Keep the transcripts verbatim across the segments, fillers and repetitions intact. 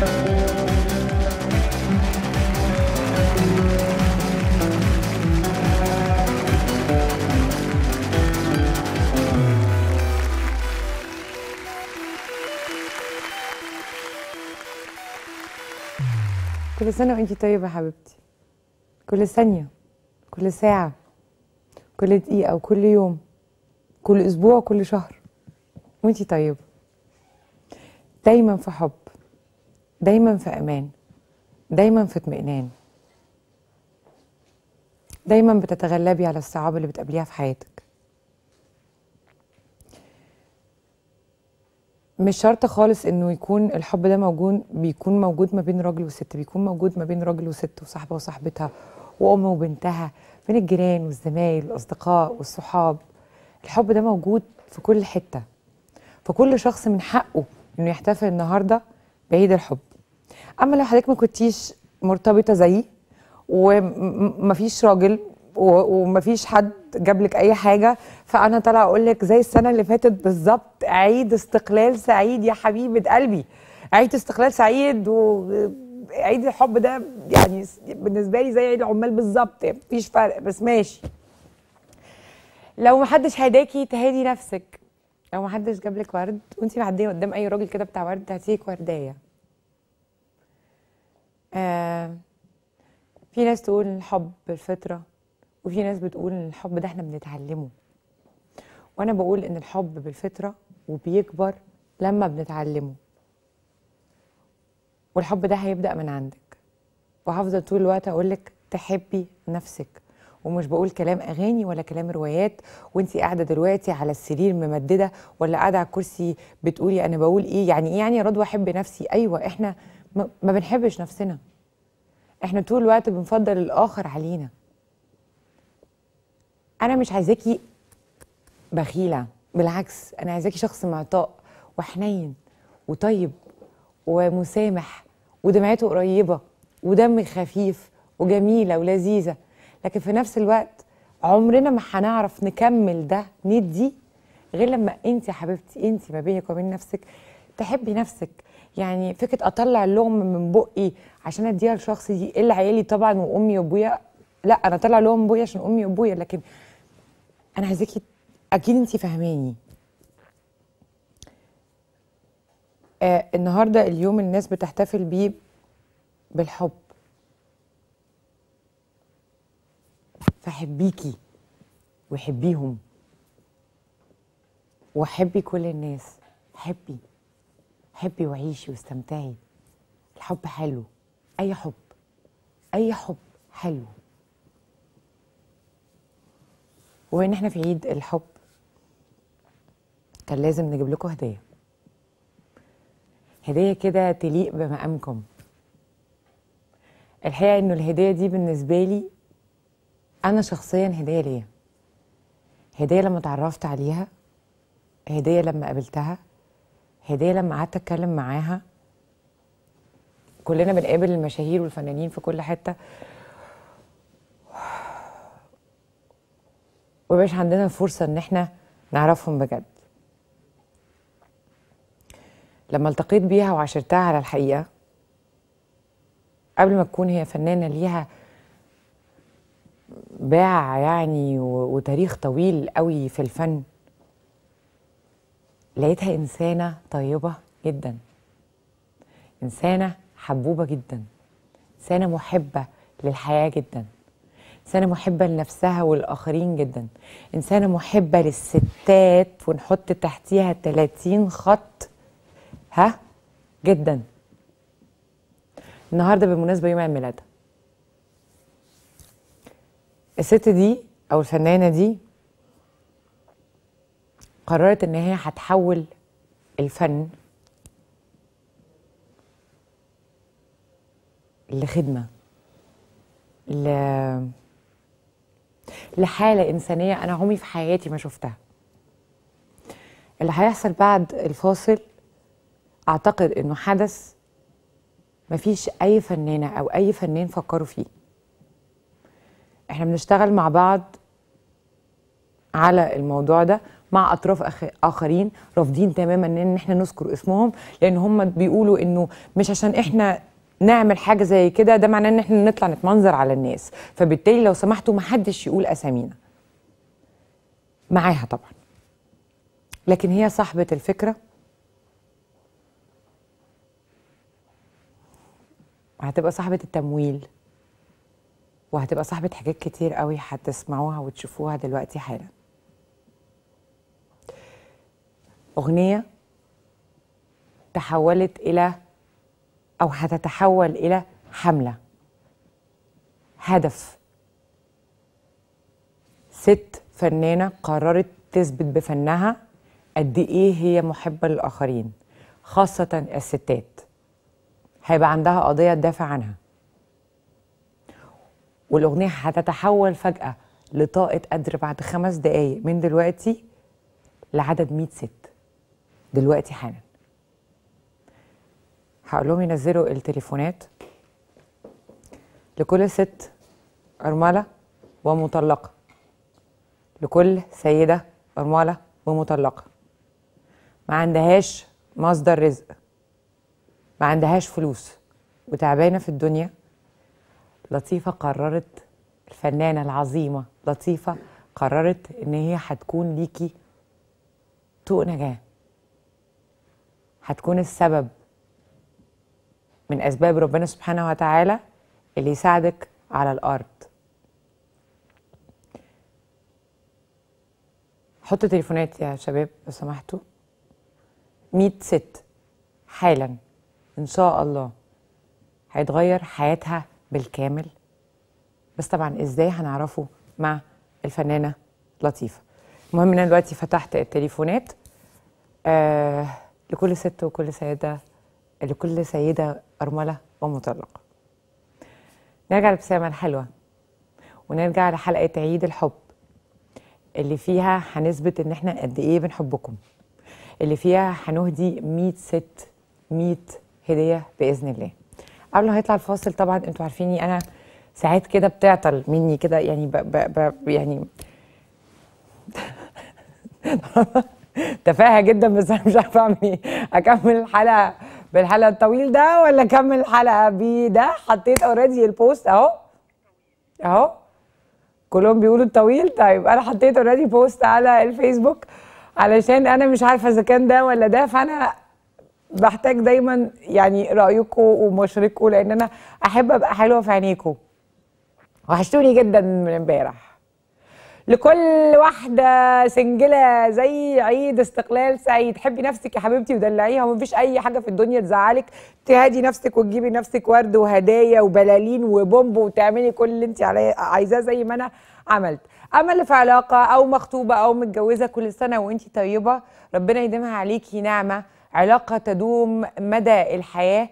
كل سنة وانتي طيبة يا حبيبتي. كل ثانية، كل ساعة، كل دقيقة وكل يوم، كل أسبوع وكل شهر وانتي طيبة. دايما في حب، دايما في أمان، دايما في اطمئنان، دايما بتتغلبي على الصعاب اللي بتقابليها في حياتك. مش شرط خالص انه يكون الحب ده موجود، بيكون موجود ما بين راجل وست، بيكون موجود ما بين راجل وست وصاحبه وصاحبتها وام وبنتها، بين الجيران والزمايل والاصدقاء والصحاب. الحب ده موجود في كل حته، فكل شخص من حقه انه يحتفل النهارده بعيد الحب. اما لو حضرتك ما كنتيش مرتبطه زيي ومفيش راجل ومفيش حد جاب لك اي حاجه، فانا طالعه اقول لك زي السنه اللي فاتت بالظبط: عيد استقلال سعيد يا حبيبه قلبي، عيد استقلال سعيد. وعيد الحب ده يعني بالنسبه لي زي عيد العمال بالظبط، يعني مفيش فرق، بس ماشي. لو محدش هداكي تهادي نفسك، لو محدش جاب لك ورد وانتي معديه قدام اي راجل كده بتاع ورد هاتيلك وردايه. آه في ناس تقول الحب بالفطره، وفي ناس بتقول ان الحب ده احنا بنتعلمه، وانا بقول ان الحب بالفطره وبيكبر لما بنتعلمه، والحب ده هيبدا من عندك. وهفضل طول الوقت اقولك تحبي نفسك، ومش بقول كلام اغاني ولا كلام روايات وانتي قاعده دلوقتي على السرير ممدده ولا قاعده على الكرسي بتقولي انا بقول ايه. يعني ايه يعني يا رضوى احب نفسي؟ ايوه، احنا ما بنحبش نفسنا، احنا طول الوقت بنفضل الاخر علينا. انا مش عايزاكي بخيله، بالعكس انا عايزاكي شخص معطاء وحنين وطيب ومسامح ودمعته قريبه ودم خفيف وجميله ولذيذه. لكن في نفس الوقت عمرنا ما هنعرف نكمل ده ندي غير لما انت يا حبيبتي، انت ما بينك وبين نفسك تحبي نفسك. يعني فكره اطلع اللقمه من بقي عشان اديها لشخص دي الا عيالي طبعا وامي وابويا، لا انا اطلع لهم من بقي عشان امي وابويا، لكن انا عايزاكي اكيد انت فاهماني. آه النهارده اليوم الناس بتحتفل بيه بالحب، فحبيكي وحبيهم وحبي كل الناس. حبي حبي وعيشي واستمتعي. الحب حلو، اي حب، اي حب حلو. وان احنا في عيد الحب كان لازم نجيب لكم هديه، هديه كده تليق بمقامكم. الحقيقه انه الهديه دي بالنسبه لي انا شخصيا هديه ليا، هديه لما اتعرفت عليها، هديه لما قابلتها، هديه لما قعدت اتكلم معاها. كلنا بنقابل المشاهير والفنانين في كل حته ومبقاش عندنا الفرصه ان احنا نعرفهم بجد. لما التقيت بيها وعاشرتها على الحقيقه قبل ما تكون هي فنانه ليها باع يعني وتاريخ طويل قوي في الفن، لقيتها إنسانة طيبة جدا، إنسانة حبوبة جدا، إنسانة محبة للحياة جدا، إنسانة محبة لنفسها والآخرين جدا، إنسانة محبة للستات ونحط تحتيها تلاتين خط ها جدا. النهاردة بالمناسبة يوم عيد ميلادها. الست دي أو الفنانة دي قررت إن هي هتحول الفن لخدمة، ل... لحالة إنسانية أنا عمري في حياتي ما شفتها. اللي هيحصل بعد الفاصل أعتقد إنه حدث مفيش أي فنانة أو أي فنان فكروا فيه. إحنا بنشتغل مع بعض على الموضوع ده مع اطراف اخرين رافضين تماما ان احنا نذكر اسمهم، لان هم بيقولوا انه مش عشان احنا نعمل حاجه زي كده ده معناه ان احنا نطلع نتمنظر على الناس، فبالتالي لو سمحتوا ما حدش يقول اسامينا. معاها طبعا، لكن هي صاحبه الفكره، هتبقى صاحبه التمويل، وهتبقى صاحبه حاجات كتير قوي هتسمعوها وتشوفوها دلوقتي حالا. اغنيه تحولت الى او هتتحول الى حمله، هدف. ست فنانه قررت تثبت بفنها قد ايه هي محبه للاخرين، خاصه الستات. هيبقى عندها قضيه تدافع عنها، والاغنيه هتتحول فجاه لطاقه قدر بعد خمس دقايق من دلوقتي لعدد مية ست دلوقتي حالا. هقول لهم ينزلوا التليفونات لكل ست أرملة ومطلقة، لكل سيدة أرملة ومطلقة ما عندهاش مصدر رزق، ما عندهاش فلوس وتعبانة في الدنيا. لطيفة قررت، الفنانة العظيمة لطيفة قررت إن هي هتكون ليكي طوق نجاة، هتكون السبب من أسباب ربنا سبحانه وتعالى اللي يساعدك على الأرض. حطوا تليفونات يا شباب لو سمحتوا. مية ست حالا إن شاء الله هيتغير حياتها بالكامل، بس طبعا إزاي هنعرفه مع الفنانة لطيفة. المهم إن أنا دلوقتي فتحت التليفونات آه لكل ست وكل سيدة، لكل سيدة أرملة ومطلقة. نرجع للابتسامة الحلوة، ونرجع لحلقة عيد الحب اللي فيها هنثبت إن إحنا قد إيه بنحبكم، اللي فيها هنهدي مية ست مية هدية بإذن الله. قبل ما هيطلع الفاصل طبعا أنتوا عارفيني أنا ساعات كده بتعطل مني كده، يعني ب ب ب يعني تفاهة جدا، بس أنا مش عارفة أعمل إيه. أكمل الحلقة بالحلقة الطويل ده ولا أكمل الحلقة بده؟ حطيت أوريدي البوست أهو أهو، كلهم بيقولوا الطويل. طيب أنا حطيت أوريدي بوست على الفيسبوك علشان أنا مش عارفة إذا كان ده ولا ده، فأنا بحتاج دايما يعني رأيكم ومشارككم، لأن أنا أحب أبقى حلوة في عينيكم. وحشتوني جدا من امبارح. لكل واحدة سنجلة زي عيد استقلال سعيد، حبي نفسك يا حبيبتي ودلعيها، ومفيش أي حاجة في الدنيا تزعلك، تهدي نفسك وتجيبي نفسك ورد وهدايا وبلالين وبومب وتعملي كل اللي انت عايزاه زي ما أنا عملت. أما اللي في علاقة أو مخطوبة أو متجوزة، كل سنة وانت طيبة، ربنا يديمها عليكي نعمة، علاقة تدوم مدى الحياة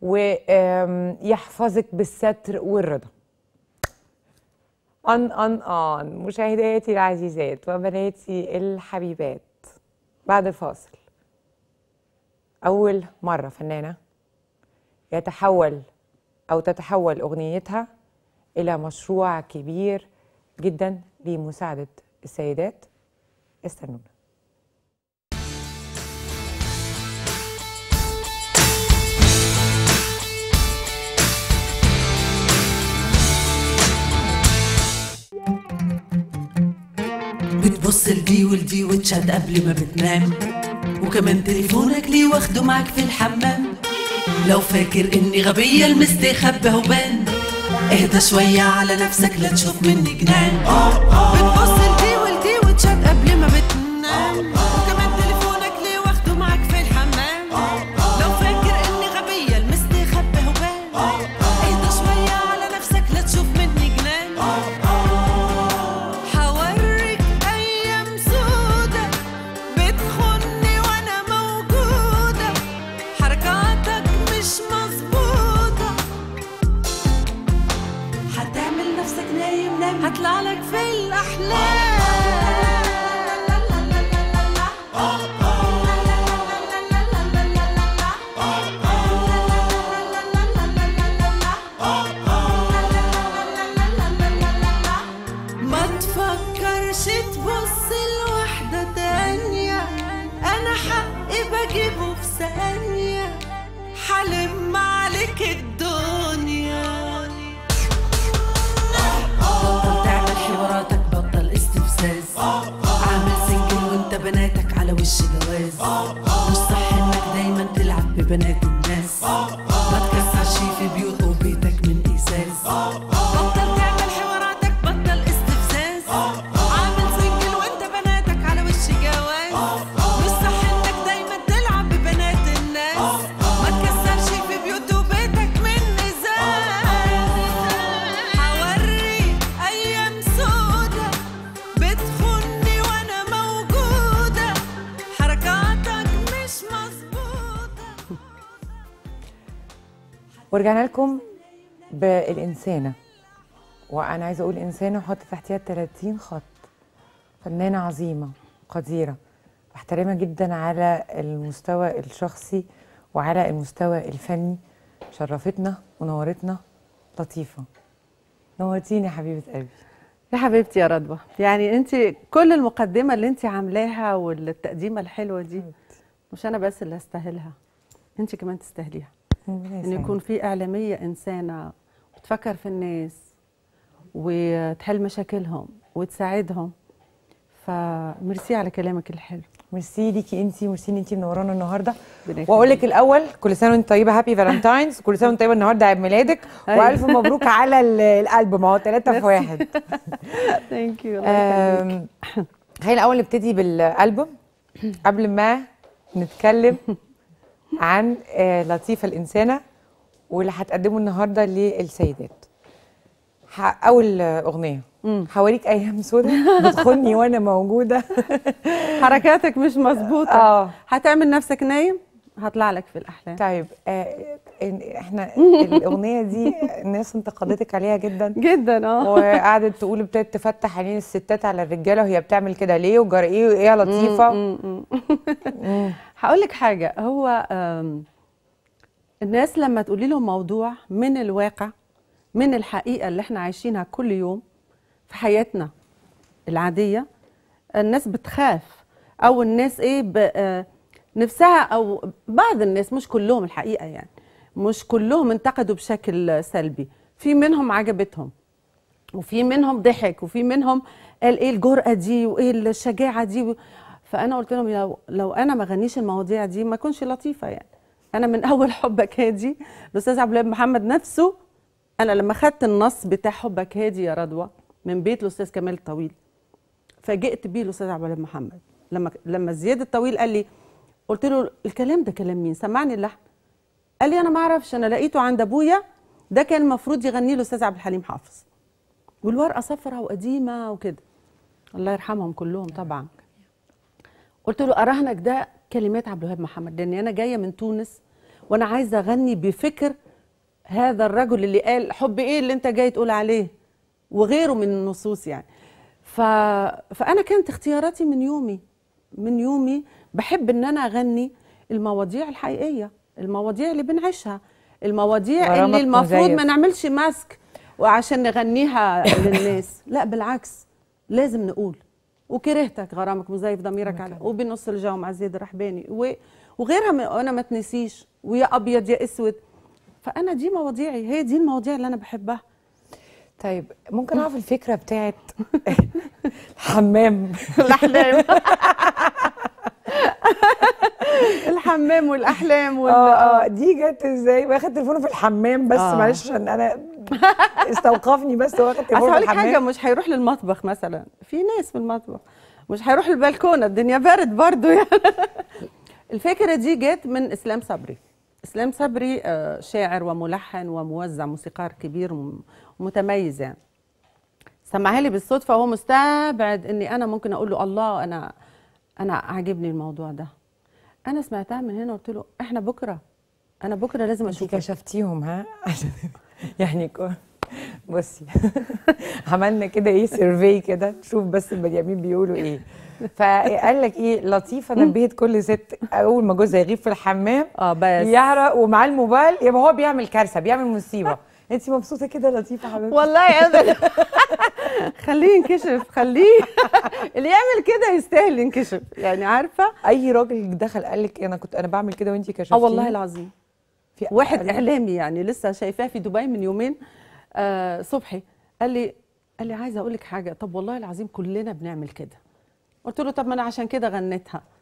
ويحفظك بالستر والرضا. أن أن أن مشاهداتي العزيزات وبناتي الحبيبات، بعد الفاصل أول مرة فنانة يتحول أو تتحول أغنيتها إلى مشروع كبير جدا لمساعدة السيدات. استنونا. بتبص لدي ولدي وتشات قبل ما بتنام، وكمان تليفونك ليه واخده معك في الحمام. لو فاكر اني غبية المستخبى وبان، اهدى شوية على نفسك لا تشوف مني جنان. بتبص لدي ولدي وتشات قبل ما بتنام، وكمان تليفونك ليه واخده معك في الحمام. لو فاكر اني غبية المستخبى وبان، اهدى شوية على نفسك لا تشوف مني جنان. هطلع لك في الأحلام. ما تفكرش تبص لواحدة تانية، الناس، ما تكسرش في بيوت وبيتك من إزاز، بطل تعمل حواراتك، بطل استفزاز، عامل سنجل وانت بناتك على وش جواز، مش صح انك دايما تلعب ببنات الناس، ما تكسرش في بيوت وبيتك من إزاز. حوري أيام سودا بتخني وانا موجودة، حركاتك مش مظبوطة. ورجعنا لكم بالإنسانة، وأنا عايزة أقول إنسانة وأحط تحتها ثلاثين خط. فنانة عظيمة قديرة، بحترمها جدا على المستوى الشخصي وعلى المستوى الفني. شرفتنا ونورتنا لطيفة. نورتيني يا حبيبة قلبي. يا حبيبتي يا رضوى، يعني انت كل المقدمه اللي انت عاملاها والتقديمه الحلوه دي مش انا بس اللي استاهلها، انت كمان تستاهليها. ان يكون في اعلاميه انسانه بتفكر في الناس وتحل مشاكلهم وتساعدهم. فميرسي على كلامك الحلو. ميرسي ليكي انتي، ميرسي ان انتي منورانا النهارده. ربنا واقول لك يخليك. الاول كل سنه وانت طيبه، هابي فالنتاينز، كل سنه وانت طيبه، النهارده عيد ميلادك، أيوة. والف مبروك على ال- الالبوم اهو ثلاثة في واحد. ثانك يو. الله يخليك. آم، خلينا الاول نبتدي بالالبوم قبل ما نتكلم عن آه، لطيفه الانسانه واللي هتقدمه النهارده للسيدات. ح- اول آه، اغنيه مم. حواليك ايام سودا بتخني وانا موجوده. حركاتك مش مظبوطه. اه هتعمل نفسك نايم هطلع لك في الاحلام. طيب آه إن- احنا الاغنيه دي الناس انتقدتك عليها جدا جدا اه. وقعدت تقول ابتدت تفتح عينين الستات على الرجاله وهي بتعمل كده ليه وجرى ايه وايه يا لطيفه. هقول لك حاجه، هو آم، الناس لما تقولي لهم موضوع من الواقع، من الحقيقه اللي احنا عايشينها كل يوم في حياتنا العاديه، الناس بتخاف، او الناس ايه ب- آه، نفسها، او بعض الناس مش كلهم الحقيقه، يعني مش كلهم انتقدوا بشكل سلبي، في منهم عجبتهم وفي منهم ضحك وفي منهم قال ايه الجرأة دي وايه الشجاعة دي. فانا قلت لهم لو, لو انا ما غنيش المواضيع دي ما كنش لطيفة. يعني انا من اول حبك هادي الاستاذ عبد الوهاب محمد نفسه، انا لما خدت النص بتاع حبك هادي يا رضوى من بيت الاستاذ كمال الطويل فاجئت بيه الاستاذ عبد الوهاب محمد. لما لما زياد الطويل قال لي، قلت له الكلام ده كلام مين؟ سمعني اللحن. قال لي انا ما اعرفش، انا لقيته عند ابويا، ده كان المفروض يغني له الاستاذ عبد الحليم حافظ، والورقه صفرة وقديمه وكده، الله يرحمهم كلهم طبعا. قلت له اراهنك ده كلمات عبد الوهاب محمد، لان انا جايه من تونس وانا عايزه اغني بفكر هذا الرجل اللي قال حب ايه اللي انت جاي تقول عليه وغيره من النصوص يعني. ف... فانا كانت اختياراتي من يومي من يومي بحب ان انا اغني المواضيع الحقيقيه، المواضيع اللي بنعيشها، المواضيع اللي المفروض ما نعملش ماسك وعشان نغنيها للناس، لا بالعكس لازم نقول وكرهتك غرامك مزيف ضميرك على وبنص الجو مع زياد الرحباني و... وغيرها م... وانا ما تنسيش ويا ابيض يا اسود. فانا دي مواضيعي، هي دي المواضيع اللي انا بحبها. طيب ممكن اعرف الفكره بتاعت الحمام الاحلام الحمام والاحلام وال... اه اه دي جت ازاي؟ واخد تليفونه في الحمام بس آه. معلش عشان انا استوقفني بس واخد تليفونه في الحمام. حاجه مش هيروح للمطبخ مثلا، في ناس في المطبخ مش هيروح البلكونه، الدنيا بارد برضو يعني. الفكره دي جت من اسلام صبري. اسلام صبري شاعر وملحن وموزع موسيقار كبير ومتميز يعني. سمعها لي بالصدفه وهو مستبعد اني انا ممكن اقول له الله انا انا عاجبني الموضوع ده. انا سمعتها من هنا قلت له احنا بكره انا بكره لازم اشوفك. كشفتيهم ها يعني بصي عملنا كده ايه سيرفي كده تشوف بس البني ادمين بيقولوا ايه. فقال لك ايه لطيفه نبهت كل ست اول ما جوزها يغيب في الحمام اه بس يعرق ومعاه الموبايل يبقى هو بيعمل كارثه بيعمل مصيبه. انت مبسوطه كده لطيفه حبيبتي؟ والله ابدا. خليه ينكشف، خليه اللي يعمل كده يستاهل ينكشف، يعني عارفه. اي راجل دخل قال لك انا كنت انا بعمل كده وانت كشفتيني؟ اه والله العظيم. في واحد اعلامي يعني لسه شايفاه في دبي من يومين آه صبحي قال لي قال لي عايزه اقول لك حاجه. طب والله العظيم كلنا بنعمل كده. قلت له طب ما انا عشان كده غنيتها.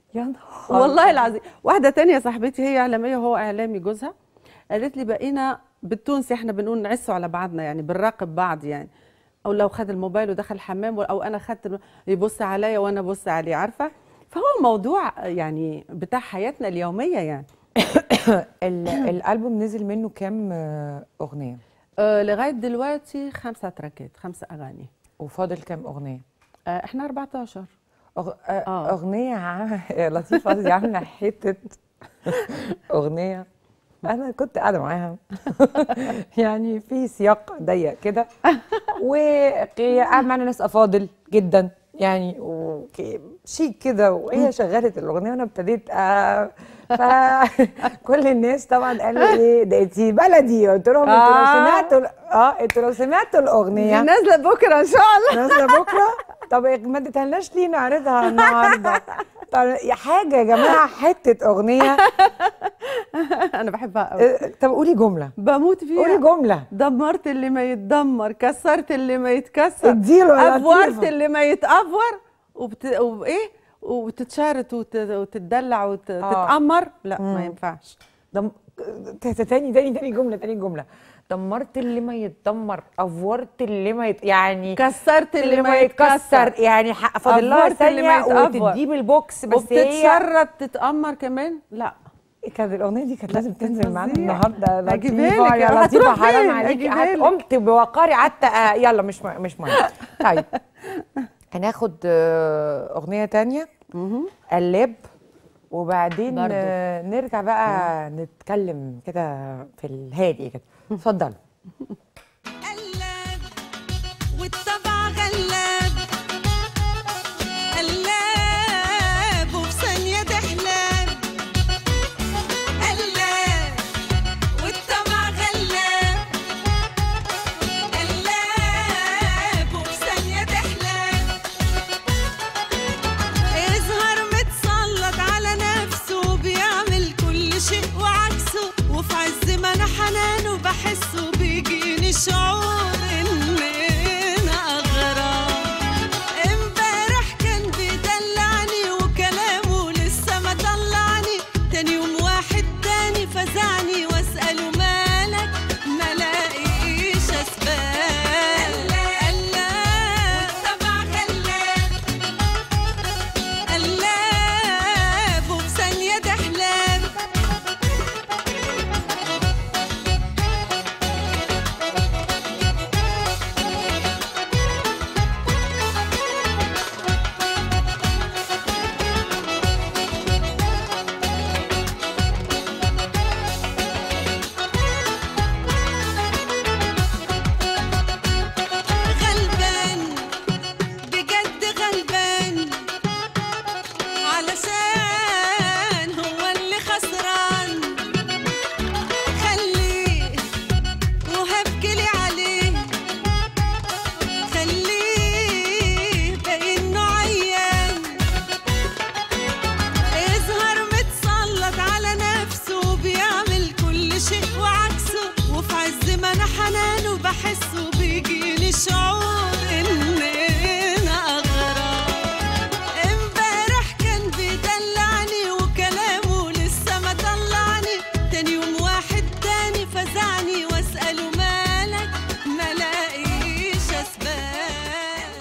يا نهار والله العظيم. واحده تانية صاحبتي هي اعلاميه وهو اعلامي جوزها، قالت لي بقينا بالتونسي احنا بنقول نعسوا على بعضنا، يعني بنراقب بعض يعني، او لو خد الموبايل ودخل الحمام او انا خدت الم- يبص عليا وانا ابص عليه، عارفه. فهو موضوع يعني بتاع حياتنا اليوميه يعني. ال- الالبوم نزل منه كام آه، اغنيه؟ أه لغايه دلوقتي خمسه تراكات، خمسه اغاني. وفاضل كام اغنيه؟ أه احنا اربعتاشر. أغ... آه، آه. اغنيه عم... لطيفه قصدي عامله حته اغنيه انا كنت قاعده معاها يعني في سياق ضيق كده، وقاعد معانا ناس افاضل جدا يعني وشيك كده، وهي شغلت الاغنيه وانا ابتديت آه فكل الناس طبعا قالوا ايه ده انتي بلدي، قلت لهم انتوا لو آه. سمعتوا اه انتوا لو سمعتوا الاغنيه دي نازله بكره ان شاء الله. نازله بكره. طب ما اديتهالناش ليه نعرضها النهارده؟ طب يا حاجه يا جماعه، حته اغنيه. انا بحبها قوي. آه، طب قولي جمله، بموت فيها. قولي جمله. دمرت اللي ما يتدمر، كسرت اللي ما يتكسر، اديله يا افورت لطيفة. اللي ما يتافور، وبت... وايه وتتشارت وت... وتتدلع وتتامر. لا ما ينفعش. دم... ت- ت- تاني تاني تاني جمله تاني جمله. دمرت اللي ما يتدمر، افورت اللي ما يت... يعني كسرت اللي, اللي ما يتكسر، يعني ح- فاضل لها أفورت اللي ما ثانيه يتأفور. وتجيب البوكس، بس هي وبتتشرط تتامر كمان. لا كانت الاغنيه دي كانت لازم تنزل فظيع. معانا النهارده. هجيبها لطيفه لك. يا هتروح لطيفه، حرام فين؟ عليكي. هجيبها لك. قمت بوقاري قعدت آه، يلا مش م- مش مهم. طيب هناخد آه، اغنيه تانية قلاب، وبعدين برضو. آه، نرجع بقى نتكلم كده في الهادي كده. اتفضلوا. قلاب والطبع غلاب، قلاب وفي ثانية تحلاب، قلاب والطبع غلاب، قلاب وفي ثانية تحلاب، يظهر متسلط على نفسه وبيعمل كل شيء وعكسه، وفي عز ما انا حنانه بحسه بيجيني شعور اننا اغراب. امبارح كان بيدلعني وكلامه لسه ما طلعني، تاني يوم واحد تاني فزعني واساله مالك ما لاقيش اسباب. قلاب والطبع غلاب، قلاب وفي ثانية تحلاب، غلبان بجد غلبان، علشان هو اللي خسران، خليه وهبكلي عليه، خليه باين انه عيان، يظهر متسلط على نفسه وبيعمل كل شيء وعكسه، وفي عز ما انا حنانه بحسه بيجيني شعور اننا اغراب. امبارح كان بيدلعني وكلامه لسه ما طلعني، تاني يوم واحد تاني فزعني واساله مالك ما لاقيش اسباب.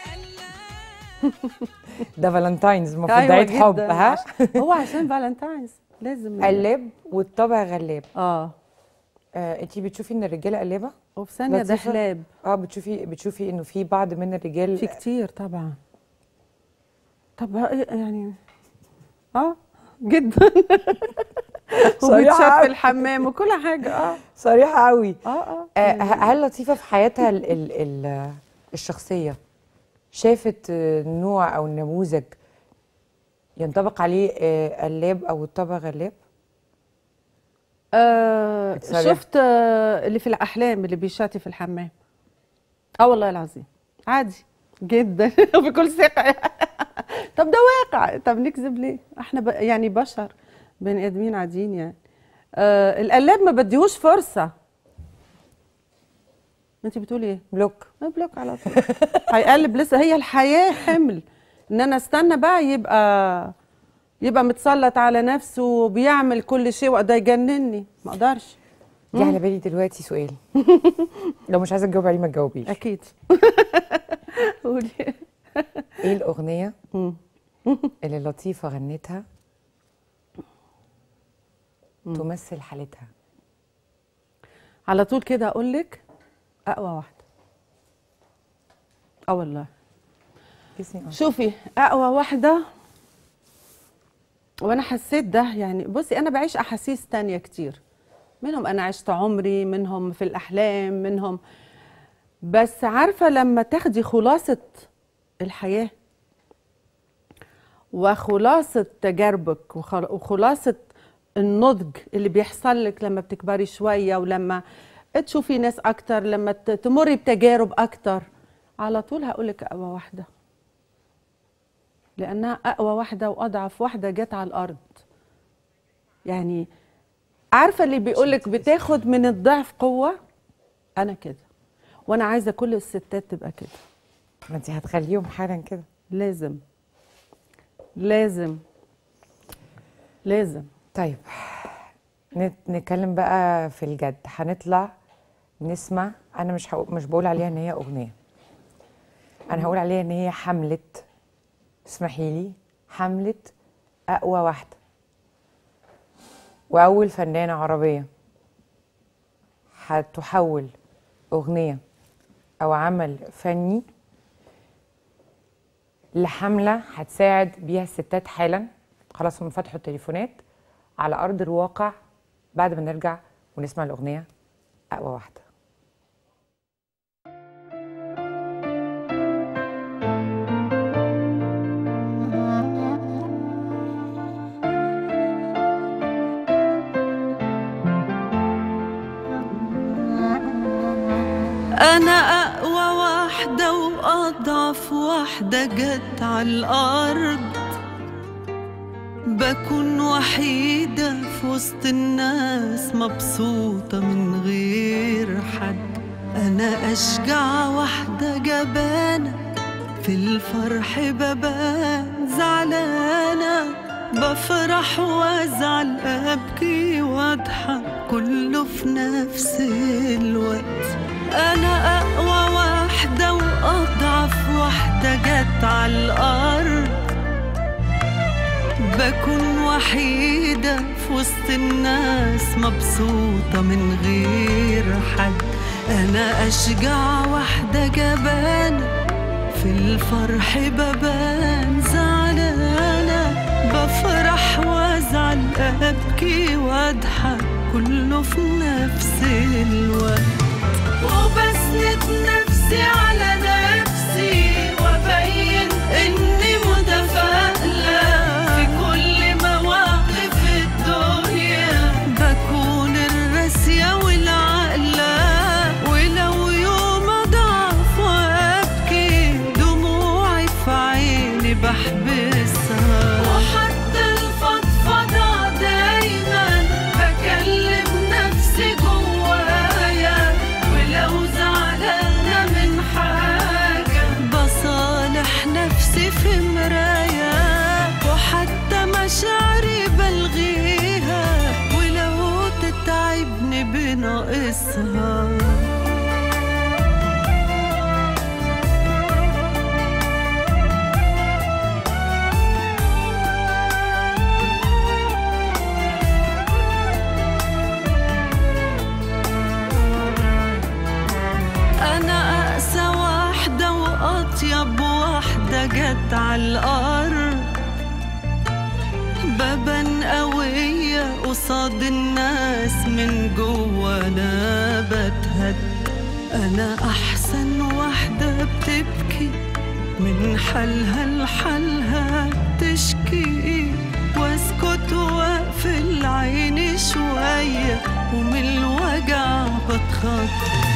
ده فالنتاينز المفروض أيوة ده عيد حب. جداً. ها هو عشان فالنتاينز لازم. قلاب والطبع غلاب. اه آه، انتي بتشوفي ان الرجاله قلابه؟ وفي ثانية ده لطيفة؟ حلاب. اه بتشوفي بتشوفي انه في بعض من الرجال في كتير طبعا. طب يعني اه جدا. صريحة وبيتشاف أوي. في الحمام وكل حاجه. اه صريحه قوي. اه اه آه، هل لطيفه في حياتها ال ال ال الشخصيه شافت آه، نوع او نموذج ينطبق عليه آه، قلاب او الطبع غلاب؟ آه بتصريح. شفت آه اللي في الاحلام اللي بيشاتي في الحمام. اه والله العظيم عادي جدا بكل ثقه. طب ده واقع، طب نكذب ليه؟ احنا ب... يعني بشر بني ادمين عاديين يعني. آه القلاب ما بديهوش فرصه. انت بتقولي ايه؟ بلوك. بلوك على طول. هيقلب لسه، هي الحياه حمل ان انا استنى بقى يبقى يبقى متسلط على نفسه وبيعمل كل شيء وده يجنني، ما اقدرش. جه على بالي دلوقتي سؤال لو مش عايزه تجاوب عليه ما تجاوبيش. اكيد. قولي. ايه الاغنيه اللي لطيفه غنتها تمثل حالتها؟ على طول كده اقول لك اقوى واحده. اه والله. شوفي اقوى واحده، وانا حسيت ده يعني. بصي انا بعيش احاسيس تانية كتير، منهم انا عشت عمري، منهم في الاحلام، منهم بس عارفه لما تاخدي خلاصه الحياه وخلاصه تجاربك وخلاصه النضج اللي بيحصل لك لما بتكبري شويه، ولما تشوفي ناس اكتر، لما تمري بتجارب اكتر، على طول هقولك اقوى واحده، لانها اقوى واحده واضعف واحده جت على الارض. يعني عارفه اللي بيقولك بتاخد من الضعف قوه، انا كده، وانا عايزه كل الستات تبقى كده. ما انت هتخليهم حالا كده. لازم لازم لازم. طيب نتكلم بقى في الجد. هنطلع نسمع، انا مش هقول مش بقول عليها ان هي اغنيه، انا هقول عليها ان هي حمله، اسمحي لي، حمله اقوى واحده واول فنانه عربيه هتحول اغنيه او عمل فني لحمله هتساعد بيها الستات حالا. خلاص هم فتحوا التليفونات على ارض الواقع بعد ما نرجع ونسمع الاغنيه اقوى واحده. أنا أقوى واحدة وأضعف واحدة جت على الأرض، بكون وحيدة في وسط الناس مبسوطة من غير حد. أنا أشجع واحدة جبانة في الفرح ببان زعلانة، بفرح وازعل أبكي واضحك كله في نفس الوقت. أنا أقوى واحدة وأضعف واحدة جت على الأرض، بكون وحيدة في وسط الناس مبسوطة من غير حد. أنا أشجع واحدة جبانة في الفرح ببان زعلانة، بفرح وازعل أبكي واضحك كله في نفس الوقت. وبسند نفسي على نفسي وابين اني متفائلة في كل مواقف الدنيا، بكون الراسية والعاقلة، ولو يوم اضعف وابكي دموعي في عيني بحبسها. وحتى الفضفضة دايما بكلم نفسي جوايا، ولو زعلانة من حاجة بصالح نفسي في مراية، وحتى مشاعري بلغيها ولو تتعبني بناقصها. أطيب واحدة جت على الأرض، ببان قوية قصاد الناس من جوا أنا بتهد. أنا أحسن واحدة بتبكي من حالها لحالها تشكي، واسكت واقفل عيني شوية ومن الوجع بتخض.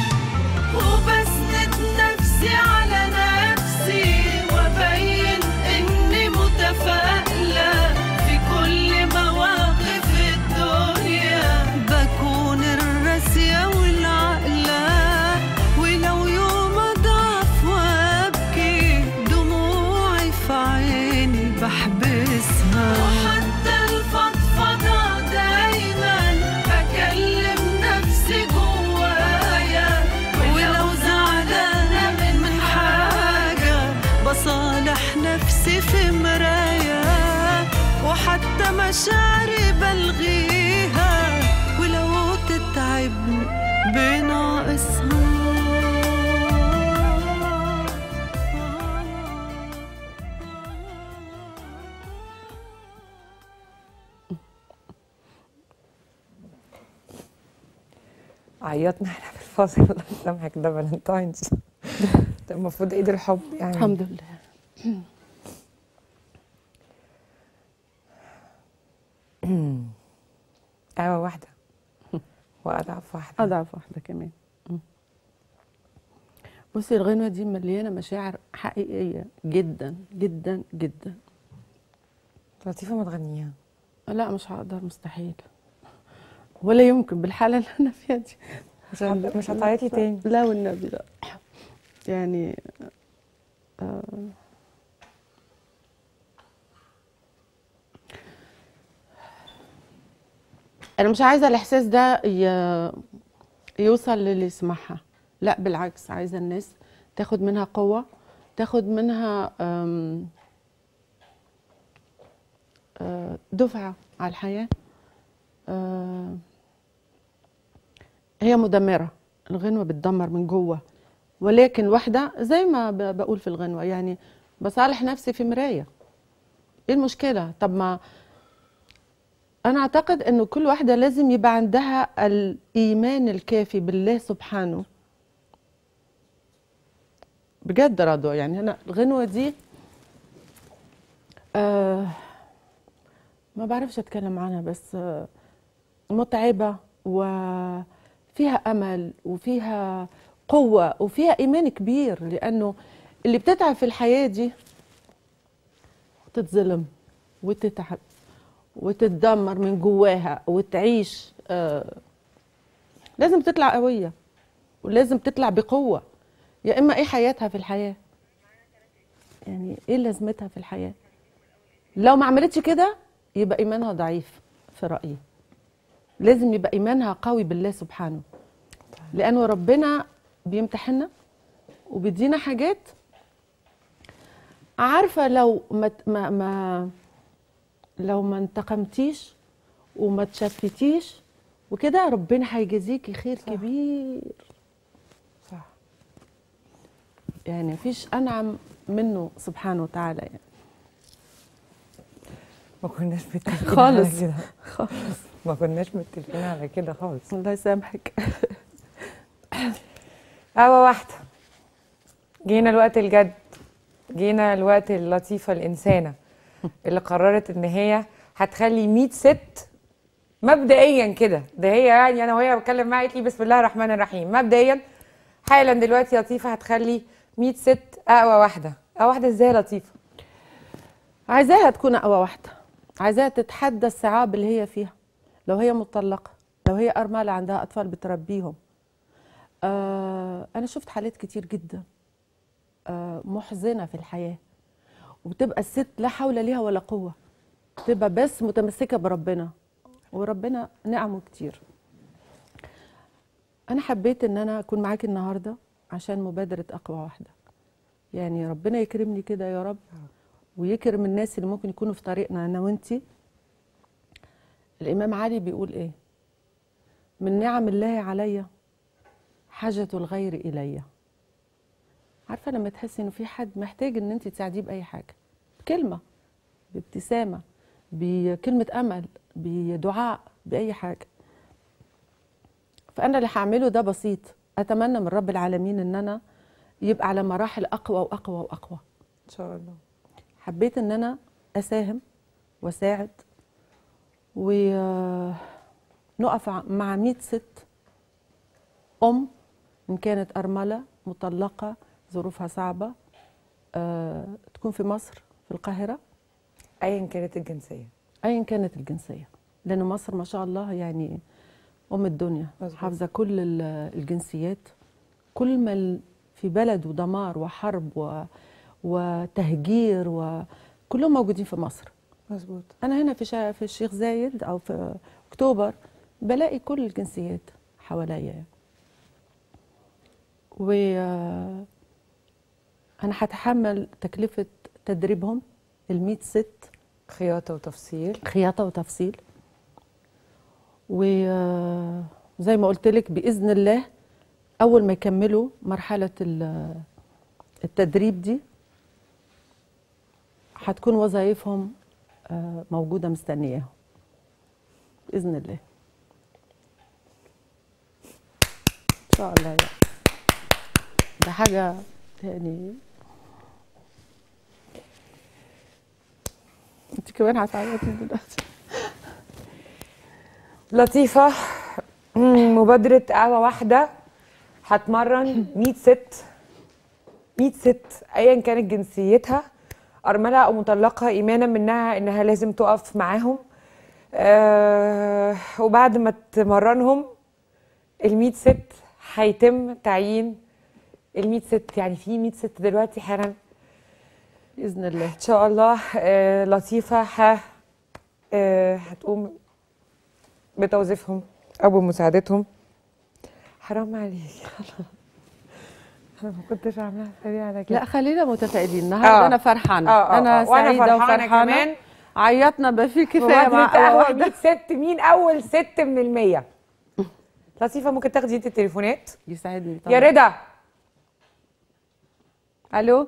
وبسند نفسي على نفسي وابين اني متفائلة في كل مواقف الدنيا، بكون الراسية والعاقلة، ولو يوم اضعف وابكي دموعي في عيني بحبسها. مشاعري بلغيها، ولو تتعبني بناقصها. عيطنا احنا في الفاصل. الله يسامحك، ده فالنتاينز. ده المفروض عيد الحب يعني. الحمد لله. أقوى واحدة وأضعف واحدة. أضعف واحدة كمان. بصي الغنوة دي مليانة مشاعر حقيقية جدا جدا جدا. لطيفة ما تغنيها. لا مش هقدر، مستحيل ولا يمكن بالحالة اللي أنا فيها دي. مش هت- مش هتعيطي تاني؟ لا والنبي لا. يعني آه أنا مش عايزة الإحساس ده ي- يوصل للي يسمعها. لا بالعكس، عايزة الناس تاخد منها قوة، تاخد منها آم، آه، دفعة على الحياة. آه، هي مدمرة، الغنوة بتدمر من جوه، ولكن واحدة زي ما ب- بقول في الغنوة يعني بصالح نفسي في مراية. ايه المشكلة؟ طب ما أنا أعتقد إنه كل واحدة لازم يبقى عندها الإيمان الكافي بالله سبحانه. بجد رضوى، يعني أنا الغنوة دي آه ما بعرفش أتكلم عنها، بس آه متعبة وفيها أمل وفيها قوة وفيها إيمان كبير، لأنه اللي بتتعب في الحياة دي تتظلم وتتعب وتتدمر من جواها وتعيش، آه لازم تطلع قوية ولازم تطلع بقوة، يا إما إيه حياتها في الحياة؟ يعني إيه لازمتها في الحياة؟ لو ما عملتش كده يبقى إيمانها ضعيف في رأيي. لازم يبقى إيمانها قوي بالله سبحانه، لأنه ربنا بيمتحننا وبيدينا حاجات. عارفة لو ما ما, ما لو ما انتقمتيش وما تشفتيش وكده ربنا هيجازيكي خير صح. كبير. صح. يعني مفيش أنعم منه سبحانه وتعالى يعني. ما كناش متفقين خالص. على كده. خالص. ما كناش متفقين على كده خالص. الله يسامحك. أقوى واحدة. جينا الوقت الجد، جينا الوقت اللطيفة الإنسانة اللي قررت إن هي هتخلي مية ست مبدئيا كده. ده هي يعني أنا وهي بتكلم معاها قالت لي بسم الله الرحمن الرحيم. مبدئيا حالا دلوقتي لطيفة هتخلي مية ست أقوى واحدة. أقوى واحدة إزاي يا لطيفة؟ عايزاها تكون أقوى واحدة، عايزاها تتحدى الصعاب اللي هي فيها. لو هي مطلقة، لو هي أرملة عندها أطفال بتربيهم. آه أنا شفت حالات كتير جدا آه محزنة في الحياة، وبتبقى الست لا حول لها ولا قوة، بتبقى بس متمسكة بربنا، وربنا نعمه كتير. أنا حبيت إن أنا أكون معاكي النهاردة عشان مبادرة أقوى واحدة. يعني ربنا يكرمني كده يا رب، ويكرم الناس اللي ممكن يكونوا في طريقنا أنا وإنتي. الإمام علي بيقول إيه؟ من نعم الله عليا حاجة الغير إلي. عارفة لما تحسي إنه في حد محتاج إن أنت تساعديه بأي حاجة، بكلمة، بابتسامة، بكلمة أمل، بدعاء، بأي حاجة. فأنا اللي هعمله ده بسيط. أتمنى من رب العالمين إن أنا يبقى على مراحل أقوى وأقوى وأقوى إن شاء الله. حبيت إن أنا أساهم وأساعد ونقف مع مية ست أم، إن كانت أرملة مطلقة ظروفها صعبة، أه تكون في مصر في القاهرة، أيا كانت الجنسية، أيا كانت الجنسية، لأن مصر ما شاء الله يعني أم الدنيا، مظبوط. حافظة كل ال- الجنسيات. كل ما ال- في بلد ودمار وحرب و... وتهجير وكلهم موجودين في مصر. مظبوط. أنا هنا في شا... في الشيخ زايد أو في أكتوبر بلاقي كل الجنسيات حواليا، و أنا هتحمل تكلفة تدريبهم المية ست خياطه وتفصيل. خياطه وتفصيل. وزي ما قلت لك باذن الله اول ما يكملوا مرحله التدريب دي هتكون وظائفهم موجوده مستنياهم باذن الله ان شاء الله. يعني ده حاجه يعني انت كمان هتعيطي دلوقتي. لطيفه، مبادره قهوه واحده هتمرن مية ست مية ست ايا كانت جنسيتها، ارمله او مطلقه، ايمانا منها انها لازم تقف معاهم. أه وبعد ما تمرنهم ال100 ست هيتم تعيين ال100 ست، يعني في مية ست دلوقتي حالا باذن الله ان شاء الله. أه لطيفه ه أه هتقوم بتوظيفهم او بمساعدتهم. حرام عليك انا ما كنتش عاملاها سريعه على كده. لا خلينا متفائلين النهارده. آه. انا فرحانه. آه. آه. انا آه. وأنا سعيده فرحانة وفرحانه كمان. عيطنا بقى في كفايه مع قهوه واحده. مية ست، مين اول ست من المية؟ لطيفه ممكن تاخدي انت التليفونات؟ يسعدني طبعا. يا رضا. الو.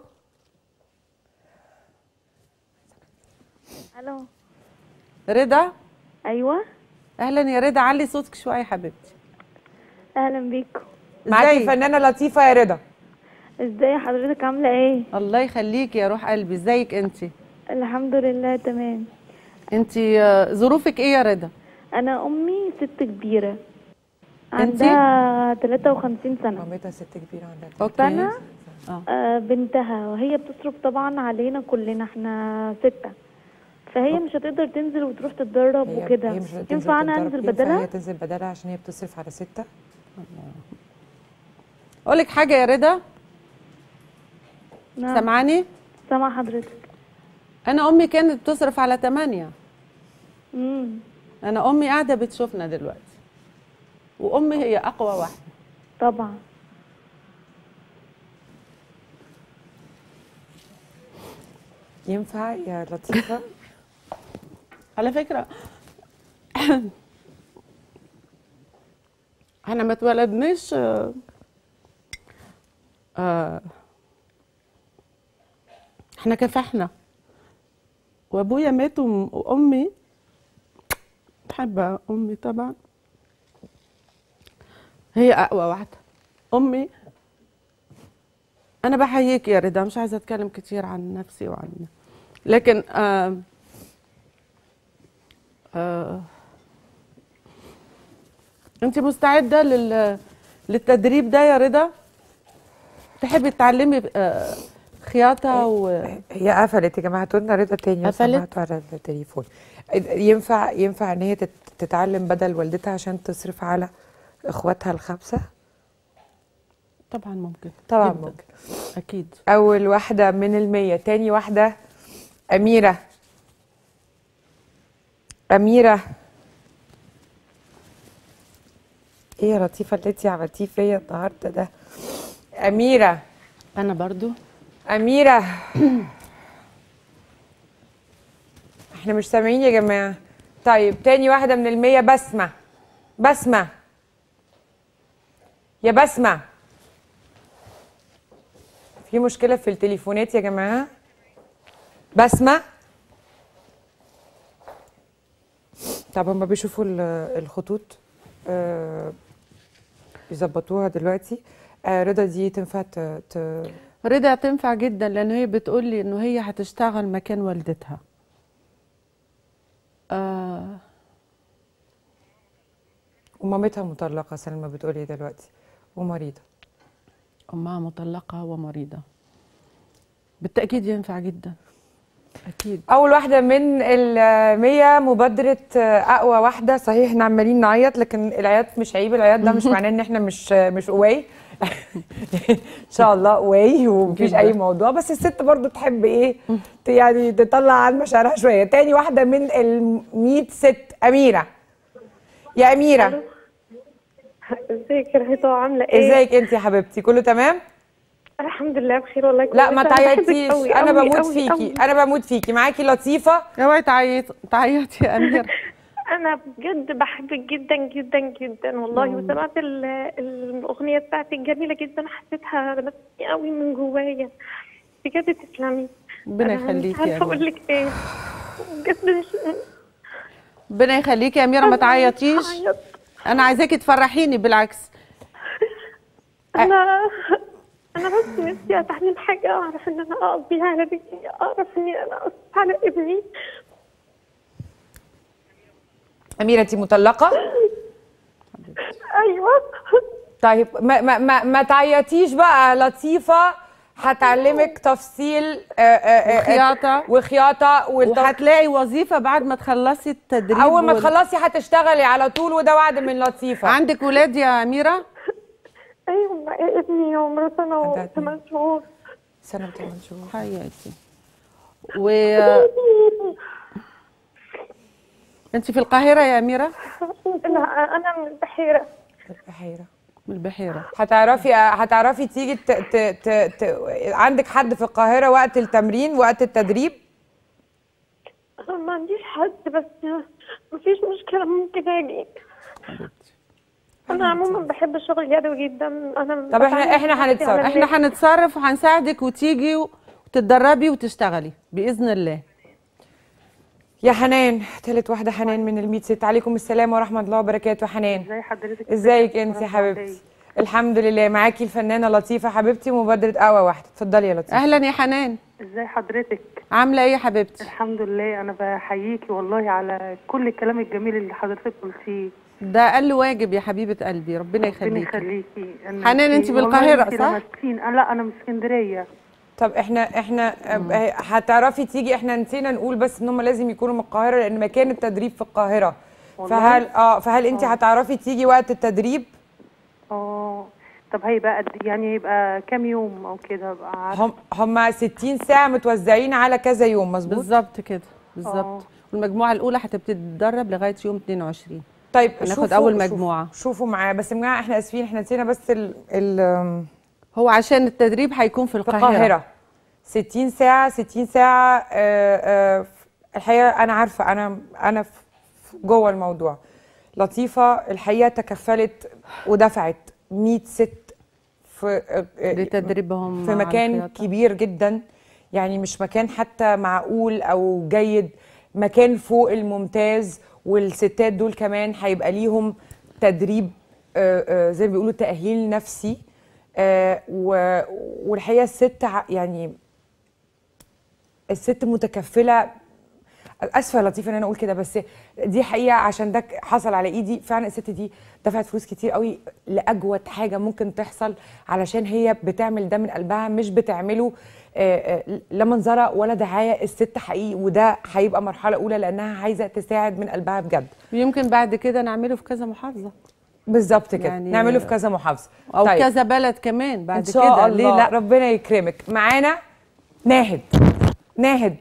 الو. رضا. ايوه. اهلا يا رضا، علي صوتك شويه يا حبيبتي. اهلا بيكم. معاكي ازيك؟ الفنانه لطيفه يا رضا. ازاي حضرتك عامله ايه؟ الله يخليكي يا روح قلبي. ازيك انت؟ الحمد لله تمام. انت ظروفك ايه يا رضا؟ انا امي ست كبيره عندها ثلاثة وخمسين سنه. مامتها ست كبيره عندها اوكي. فانا اه آه بنتها، وهي بتصرف طبعا علينا كلنا احنا سته، فهي مش هتقدر تنزل وتروح تتدرب هي وكده. هي مش هتنزل ينفع انا تتدرب. انزل ينفع بدلها؟ هي تنزل بدلها عشان هي بتصرف على سته. اقول لك حاجه يا رضا. نعم. سامعاني؟ سامعه حضرتك. انا امي كانت بتصرف على ثمانية. امم انا امي قاعده بتشوفنا دلوقتي، وامي هي اقوى واحده. طبعا. ينفع يا لطيفه؟ على فكره احنا ما اتولدناش آه آه احنا كفحنا، وابويا مات وامي بحب امي طبعا، هي اقوى واحده. امي انا بحييك يا رضا، مش عايزه اتكلم كتير عن نفسي وعن لكن آه آه انت مستعده لل للتدريب ده يا رضا؟ تحبي تتعلمي آه خياطه و هي قفلت يا جماعه، تقولنا رضا تاني. قفلت؟ على التليفون. ينفع ينفع ان هي تتعلم بدل والدتها عشان تصرف على اخواتها الخمسه؟ طبعا ممكن. طبعا جداً. ممكن. اكيد. اول واحده من المية. تاني واحده اميره. اميره ايه يا لطيفه اللي انتي عملتيه فيا النهارده ده؟ اميره. انا برضو اميره احنا مش سامعين يا جماعه. طيب تاني واحده من المية بسمه. بسمه يا بسمه، في مشكله في التليفونات يا جماعه. بسمه. طب هما بيشوفوا الخطوط آه يظبطوها دلوقتي. آه رضا دي تنفع ت... ت... رضا تنفع جدا، لان هي بتقول لي انه هي هتشتغل مكان والدتها. آه ومامتها مطلقه سلمى بتقولي دلوقتي ومريضه. امها مطلقه ومريضه. بالتاكيد ينفع جدا. اكيد. اول واحده من المية مبادره اقوى واحده. صحيح احنا عمالين نعيط، لكن العياط مش عيب. العياط ده مش معناه ان احنا مش مش قواي. ان شاء الله قواي ومفيش اي موضوع، بس الست برضو تحب ايه يعني تطلع عن مشاعرها شويه. تاني واحده من المية ست اميره. يا اميره ازيك يا رهيطه، عامله ايه؟ ازيك انت يا حبيبتي؟ كله تمام؟ الحمد لله بخير والله. لا ما كويسة. أنا بحبك تعيطيش، أوي انا أوي بموت أوي فيكي، أوي. انا بموت فيكي. معاكي لطيفه. اوعي تعيط تعيطي يا اميره. انا بجد بحبك جدا جدا جدا والله، وسمعت ال- الاغنيه بتاعتك جميله جدا، حسيتها لمستني قوي من جوايا بجد. تسلمي. ربنا أنا يخليكي مش يا عارفه اقول اميره. لك ايه بجد. مش ربنا يخليكي يا اميره، ما تعيطيش. هعيط. انا عايزاكي تفرحيني بالعكس. انا انا بس نفسي اتعلم حاجه اعرف ان انا اقضيها على بيتي، اعرف اني انا اصرف على ابني. اميره انت مطلقه؟ ايوه. طيب ما ما ما, ما تعيطيش بقى. لطيفه هتعلمك تفصيل آه، آه، آه، وخياطة. وخياطه والت- وهتلاقي وظيفه بعد ما تخلصي التدريب. اول ما وال- تخلصي هتشتغلي على طول، وده وعد من لطيفه. عندك ولاد يا اميره؟ ايوه ابني عمره سنه عندها وثمان شهور. سنه وثمان شهور. حياتي. و انت في القاهره يا اميره؟ لا انا من البحيره. البحيره. من البحيره. هتعرفي هتعرفي تيجي ت... ت... ت... ت... عندك حد في القاهره وقت التمرين وقت التدريب؟ ما عنديش حد، بس مفيش مشكله ممكن اجي. انا عموما بحب الشغل اليدوي جدا. انا طب احنا احنا هنتصرف. احنا هنتصرف وهنساعدك وتيجي وتتدربي وتشتغلي باذن الله. يا حنان، تالت واحده حنان من الميت ست. عليكم السلام ورحمه الله وبركاته. حنان ازي حضرتك؟ ازيك انت يا حبيبتي؟ الحمد لله. معاكي الفنانه لطيفه حبيبتي، مبادره قهوه واحده. اتفضلي يا لطيفه. اهلا يا حنان. ازي حضرتك؟ عامله ايه يا حبيبتي؟ الحمد لله. انا بحييكي والله على كل الكلام الجميل اللي حضرتك قلتيه. ده اقل واجب يا حبيبه قلبي، ربنا ربنا يخليكي. يخليكي. أنا حنان انت والله بالقاهره انت صح؟ لمستين. أنا لا انا من اسكندريه. طب احنا احنا آه، هتعرفي تيجي. احنا نسينا نقول بس ان هم لازم يكونوا من القاهره لان مكان التدريب في القاهره. والله؟ فهل اه فهل انت هتعرفي تيجي وقت التدريب؟ اه طب هيبقى قد يعني هيبقى كام يوم او كده ابقى عارفه؟ هم هم ستين ساعه متوزعين على كذا يوم، مظبوط؟ بالظبط كده آه. بالظبط. والمجموعه الاولى هتبتدي تتدرب لغايه يوم اتنين وعشرين. طيب هناخد شوفوا أول شوفوا- مجموعة. شوفوا معايا بس. يا جماعه احنا اسفين، احنا نسينا بس ال ال هو عشان التدريب هيكون في في القاهره. القاهره ستين ساعه. ستين ساعه. آه، آه، الحقيقه انا عارفه، انا انا في- في جوه الموضوع. لطيفه الحقيقه تكفلت ودفعت مية ست في آه، لتدريبهم في مع مكان الخياطة. كبير جدا، يعني مش مكان حتى معقول او جيد، مكان فوق الممتاز. والستات دول كمان هيبقى ليهم تدريب آه، آه، زي ما بيقولوا تأهيل نفسي. آه، و- والحقيقه الست ع- يعني الست متكفله. اسفه يا لطيفه ان انا اقول كده، بس دي حقيقه عشان ده حصل على ايدي فعلا. الست دي دفعت فلوس كتير قوي لاجود حاجه ممكن تحصل، علشان هي بتعمل ده من قلبها، مش بتعمله آه، آه، لا منظره ولا دعايه. الست حقيقي، وده هيبقى مرحله اولى لانها عايزه تساعد من قلبها بجد. ويمكن بعد كده نعمله في كذا محافظه بالظبط كده، يعني نعمله في كذا محافظه او طيب. كذا بلد كمان بعد ان شاء كده. الله. ليه لا؟ ربنا يكرمك. معانا ناهد. ناهد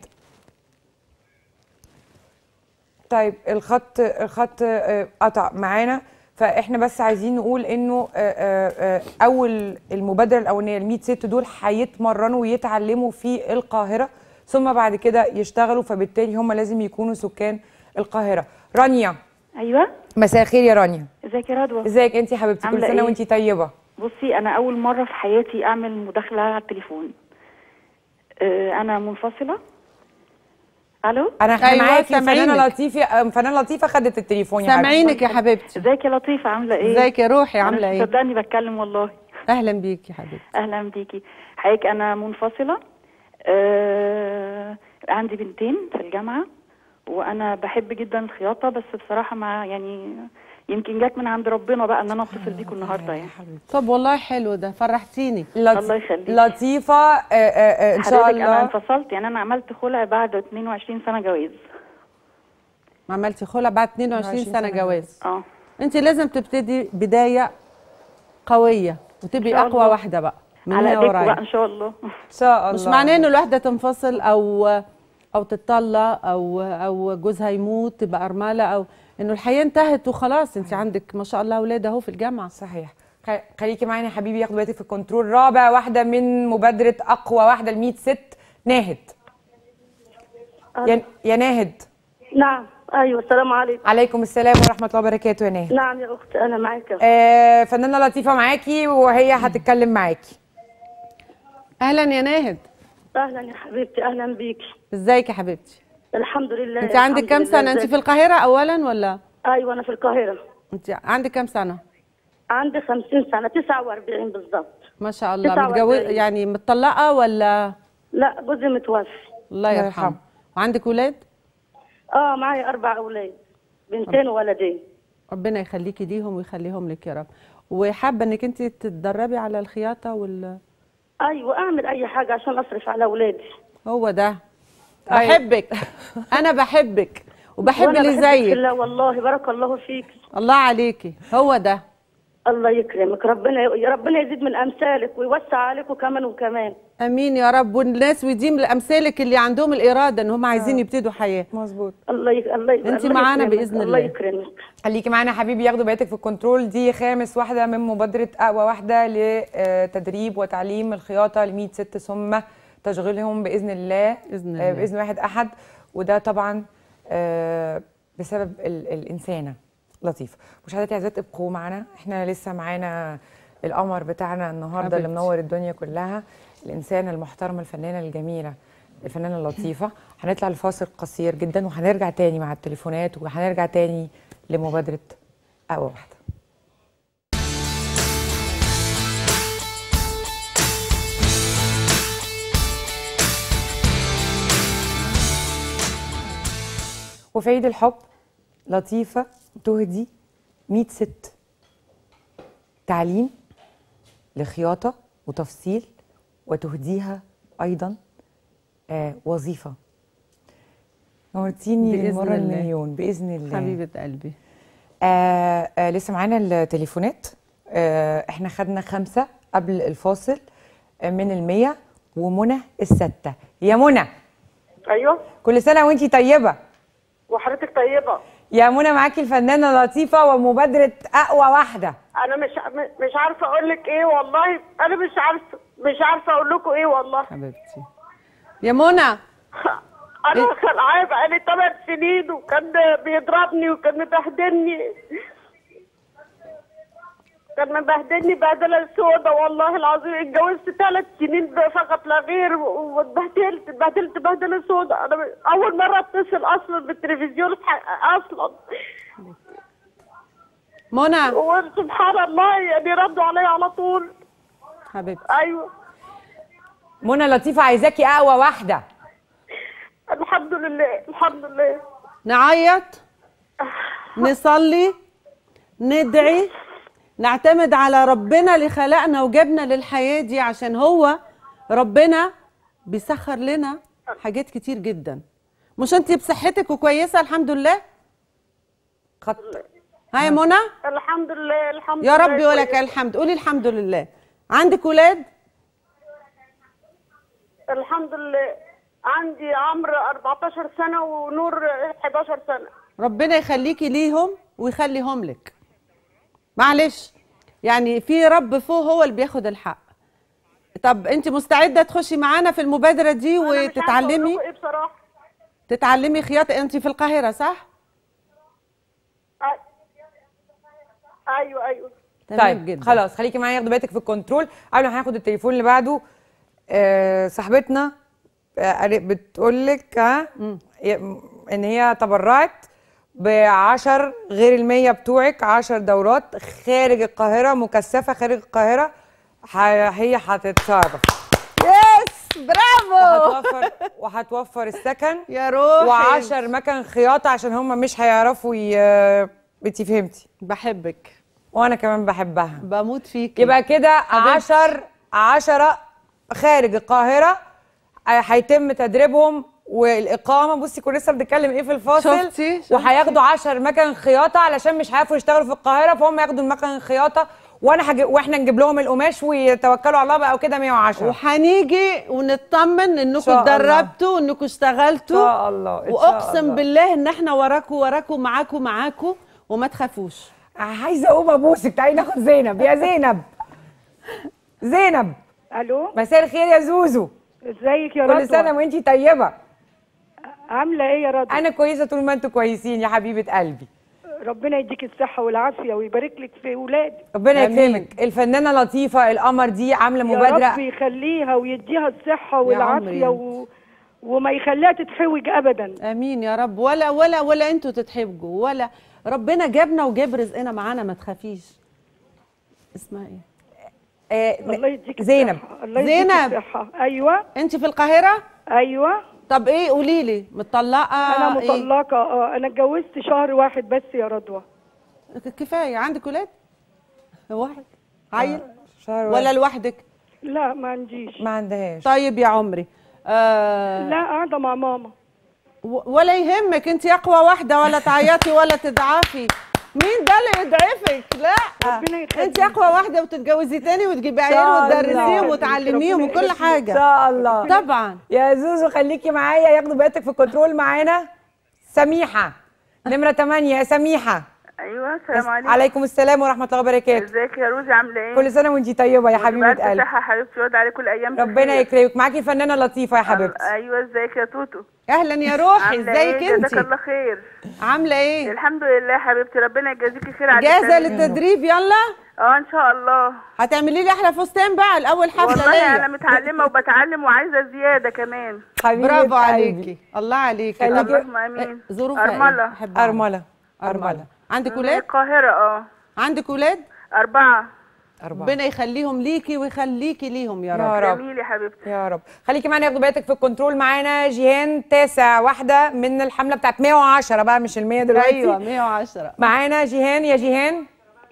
طيب الخط الخط آه، قطع معانا، فاحنا بس عايزين نقول انه آه، آه، آه، اول المبادره الاولانيه ال مية ست دول هيتمرنوا ويتعلموا في القاهره، ثم بعد كده يشتغلوا، فبالتالي هم لازم يكونوا سكان القاهره. رانيا. ايوه مساء الخير يا رانيا. ازيك يا رضوى؟ ازيك انت يا حبيبتي؟ كل عاملة سنه إيه؟ وانت طيبه. بصي انا اول مره في حياتي اعمل مداخله على التليفون. آه، انا منفصله. الو انا احنا أيوة، معاكي. فنانه سامعينك. لطيفه فنانه لطيفه خدت التليفون يا سامعينك يا حبيبتي. ازيك يا لطيفه؟ عامله ايه؟ ازيك يا روحي؟ عامله أنا ايه؟ صدقني بتكلم والله. اهلا بيكي يا حبيبتي. اهلا بيكي. حضرتك انا منفصله. آه، عندي بنتين في الجامعه، وانا بحب جدا الخياطه، بس بصراحه ما يعني يمكن جت من عند ربنا بقى ان انا اتصل بيكم النهارده يعني. طب والله حلو ده، فرحتيني. لط... الله يخليك. لطيفه. آه آه آه ان شاء حضرتك انا الله. انفصلت، يعني انا عملت خلع بعد اتنين وعشرين سنه جواز. عملتي خلع بعد اتنين وعشرين سنه جواز. اه انت لازم تبتدي بدايه قويه وتبقي إن شاء اقوى الله. واحده بقى من على هنا ايديكم بقى ورايا. ان شاء الله. ان شاء الله. مش معناه انه الواحده تنفصل او او تتطلق او او جوزها يموت تبقى ارمله، او انه الحياه انتهت وخلاص. انت عندك ما شاء الله اولاد اهو في الجامعه. صحيح. خليكي معانا يا حبيبي، ياخد وقتك في الكنترول. رابع واحده من مبادره اقوى واحده ل مية ست، ناهد. يا, يا ناهد. نعم. ايوه السلام عليكم. عليكم السلام ورحمه الله وبركاته يا ناهد. نعم يا اختي انا معاكي. آه فنانه لطيفه معاكي وهي هتتكلم معاكي. اهلا يا ناهد. اهلا يا حبيبتي، اهلا بيكي. ازيك يا حبيبتي؟ الحمد لله. انت عندك كام سنه؟ انت في القاهره اولا ولا؟ ايوه انا في القاهره. انت عندك كام سنه؟ عندي خمسين سنه، تسعة وأربعين بالظبط. ما شاء الله. متجوزه يعني متطلقه ولا؟ لا جوزي متوفي. الله يرحمه. وعندك ولاد؟ اه معايا اربع اولاد، بنتين وولدين. ربنا يخليكي ليهم ويخليهم لك يا رب. وحابه انك انت تتدربي على الخياطه وال ايوه اعمل اي حاجه عشان اصرف على اولادي. هو ده. بحبك. انا بحبك وبحب اللي زيك. لا والله بارك الله فيك. الله عليكي. هو ده. الله يكرمك، ربنا ربنا يزيد من امثالك ويوسع عليكم كمان وكمان. امين يا رب. والناس ويديم امثالك اللي عندهم الاراده ان هم عايزين يبتدوا حياه. مظبوط. الله يك... الله يك... انت معانا باذن الله. الله يكرمك. خليكي معانا حبيبي، ياخدوا بيتك في الكنترول. دي خامس واحده من مبادره اقوى واحده لتدريب وتعليم الخياطه ل مية ست، ثم تشغيلهم باذن الله باذن الله باذن واحد احد. وده طبعا بسبب الانسانه لطيفه. مشاهداتي اعزائي ابقوا معنا، احنا لسه معانا القمر بتاعنا النهارده اللي منور الدنيا كلها، الانسانه المحترمه الفنانه الجميله الفنانه اللطيفه. هنطلع لفاصل قصير جدا وهنرجع تاني مع التليفونات وهنرجع تاني لمبادره اقوى واحده. وفي عيد الحب لطيفه تهدي مية ست تعليم لخياطة وتفصيل، وتهديها أيضا آه وظيفة. نورتيني للمرة المليون بإذن الله حبيبة قلبي. آه آه لسه معانا التليفونات. آه احنا خدنا خمسة قبل الفاصل آه من المية، ومنى الستة. يا منى. أيوه. كل سنة وانتي طيبة. وحضرتك طيبة. يا منى معاكي الفنانه لطيفه ومبادره اقوى واحده. انا مش مش عارفه اقول لك ايه والله، انا مش عارفه مش عارفه اقول لكم ايه والله. حبيبتي يا منى. انا خلعاه بقالي ثمان سنين وكان بيضربني وكان مبهدلني، كان مبهدلني بهدله سودا والله العظيم. اتجوزت ثلاث سنين فقط لا غير واتبهدلت اتبهدلت بهدله سودا. انا اول مره اتصل اصلا بالتلفزيون اصلا. منى. وسبحان الله يعني ردوا عليا على طول. حبيبتي. ايوه. منى لطيفه عايزاكي اقوى واحده. الحمد لله الحمد لله. نعيط، نصلي، ندعي، نعتمد على ربنا اللي خلقنا وجابنا للحياة دي، عشان هو ربنا بيسخر لنا حاجات كتير جدا. مش انتي بصحتك وكويسة الحمد لله؟ خط. ها يا منى؟ الحمد لله الحمد يا لله. ربي ولك الحمد. قولي الحمد لله. عندك ولاد؟ الحمد لله. عندي عمرو أربعتاشر سنة ونور حداشر سنة. ربنا يخليكي ليهم ويخليهم لك. معلش يعني في رب فوق هو اللي بياخد الحق. طب انت مستعده تخشي معانا في المبادره دي وتتعلمي؟ ايه بصراحه؟ تتعلمي خياطه. انت في القاهره صح؟ ايوه ايوه. طيب جدا. خلاص خليكي معايا، ياخدوا بالك في الكنترول. قبل ما هناخد التليفون اللي بعده آه صاحبتنا آه بتقول لك ها ان هي تبرعت بعشر غير المية بتوعك، عشر دورات خارج القاهرة مكثفة خارج القاهرة. هي هتتصرف. يس برافو. وهتوفر وهتوفر السكن يا روحي، وعشر مكان خياطة عشان هم مش هيعرفوا ي... انتي فهمتي. بحبك وانا كمان بحبها، بموت فيكي. يبقى كده عشر عشرة خارج القاهرة هيتم تدريبهم والاقامه. بصي كنا لسه بنتكلم ايه في الفاصل. شفتي؟ وهياخدوا عشر مكان خياطه علشان مش هيعرفوا يشتغلوا في القاهره، فهم ياخدوا المكان الخياطه وانا هجي واحنا نجيب لهم القماش ويتوكلوا على الله بقى وكده مية وعشرة. وهنيجي ونطمن انكم اتدربتوا وانكم اشتغلتوا ان شاء الله. واقسم بالله ان احنا وراكم وراكم معاكم معاكم وما تخافوش. عايزه اقوم ابوسك. تعالي ناخد زينب. يا زينب، زينب. الو، مساء الخير يا زوزو. ازيك يا رضوى؟ كل سنه وانتي طيبه. عامله ايه يا رضوى؟ انا كويسه طول ما انتوا كويسين يا حبيبه قلبي. ربنا يديك الصحه والعافيه ويبارك لك في ولادك. ربنا يكرمك. الفنانه لطيفه القمر دي عامله مبادره، يا رب يخليها ويديها الصحه والعافيه و... وما يخليها تتحوج ابدا. امين يا رب. ولا ولا ولا انتوا تتحبجوا، ولا ربنا جابنا وجاب رزقنا معانا، ما تخافيش. اسمها ايه؟ آه الله يديك زينب. الله يديك زينب. الصحه. ايوه. انت في القاهره؟ ايوه. طب ايه، قولي لي، مطلقه؟ انا مطلقه. اه انا اتجوزت شهر واحد بس يا رضوى. إيه؟ كفايه. عندك ولاد؟ واحد عيل؟ آه. شهر ولا واحد. لوحدك؟ لا ما عنديش. ما عندهاش. طيب يا عمري. آه لا قاعده مع ماما. ولا يهمك، انت اقوى واحده، ولا تعيطي ولا تضعفي. مين ده اللي يضعفك؟ لا، ربنا يخليك. انت اقوى واحده وتتجوزي تاني وتجيبي عيال وتدرسيهم وتعلميهم وكل حاجه. ان شاء الله. طبعا. يا زوزو خليكي معايا، ياخدوا بياتك في الكنترول معانا. سميحه نمره ثمانية. يا سميحه. ايوه السلام عليكم. عليكم السلام ورحمه الله وبركاته. ازيك يا روزي، عامله ايه؟ كل سنه وانتي طيبه يا حبيبه قلبي. صحه حبيبتي، واد عليك كل ايام. ربنا يكرمك. معاكي الفنانه لطيفه يا حبيبتي. ايوه ازيك يا توتو؟ اهلا يا روحي، ازيك انت؟ جزاك الله خير. عامله ايه؟ الحمد لله حبيبتي، ربنا يجازيكي خير على جاهزه للتدريب؟ يلا. اه ان شاء الله. هتعملي لي احلى فستان بقى الاول حفله والله ليا. انا متعلمه وبتعلم وعايزه زياده كمان. برافو عليكي، الله عليكي. اللهم امين. ظروفها ارمله. ارمله. ارمله. عندك ولاد؟ القاهره. اه عندك ولاد؟ اربعه. أربعة. ربنا يخليهم ليكي ويخليكي ليهم يا رب. يا رب. جميل يا حبيبتي. يا رب. خليكي معانا، ياخدوا بالك في الكنترول معانا جيهان تاسع واحده من الحمله بتاعت مية وعشرة بقى، مش ال مية دلوقتي. ايوه مية وعشرة. معانا جيهان. يا جيهان.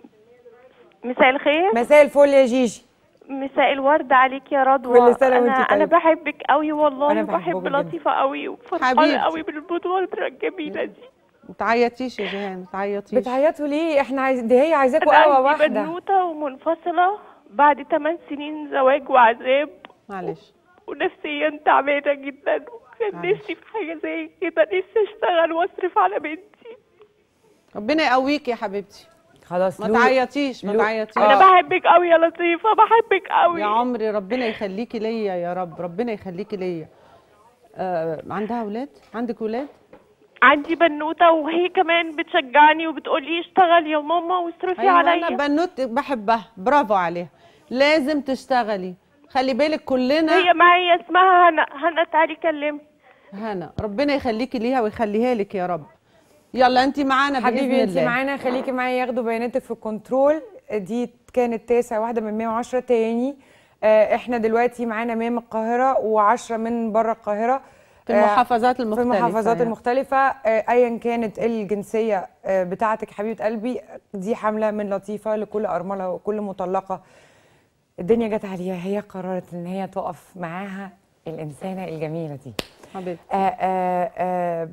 مساء الخير. مساء الفل يا جيجي. مساء الورد عليك يا رضوى. كل سنه وانت انا طيبه. انا بحبك قوي والله، أنا وبحب بحبك لطيفه قوي، وفرحانه حبيبتي. قوي بالبطوله الجميله دي. ما تعيطيش يا جيهان، ما تعيطيش. بتعيطوا ليه؟ احنا عايز دي هي عايزاكوا انا قوه عندي واحده. بنوته ومنفصله بعد ثمان سنين زواج وعذاب. معلش. ونفسيا تعبانه جدا، وكان نفسي في حاجه زي كده، نفسي اشتغل واصرف على بنتي. ربنا يقويك يا حبيبتي. خلاص. ما تعيطيش، ما تعيطيش. انا بحبك قوي يا لطيفه، بحبك قوي يا عمري. ربنا يخليكي ليا يا رب، ربنا يخليكي ليا. آه عندها اولاد؟ عندك ولاد؟ عندي بنوته، وهي كمان بتشجعني وبتقولي اشتغلي يا ماما واصرفي أيوة عليا. انا بنوت بحبها، برافو عليها. لازم تشتغلي، خلي بالك كلنا. هي معايا اسمها هنا. هنا تعالي كلمي. هنا ربنا يخليكي ليها ويخليها لك يا رب. يلا انت معانا باذن الله. حبيبي انت معانا، خليكي معايا، ياخدوا بياناتك في الكنترول. دي كانت تاسع واحده من مية وعشرة تاني. اه احنا دلوقتي معانا مية من القاهره وعشرة من بره القاهره، في المحافظات المختلفه. في المحافظات يعني. المختلفه اه ايا كانت الجنسيه اه بتاعتك حبيبه قلبي. دي حمله من لطيفه لكل ارمله وكل مطلقه الدنيا جت عليها، هي قررت ان هي تقف معاها الانسانه الجميله دي. حبيبتي. آه آه آه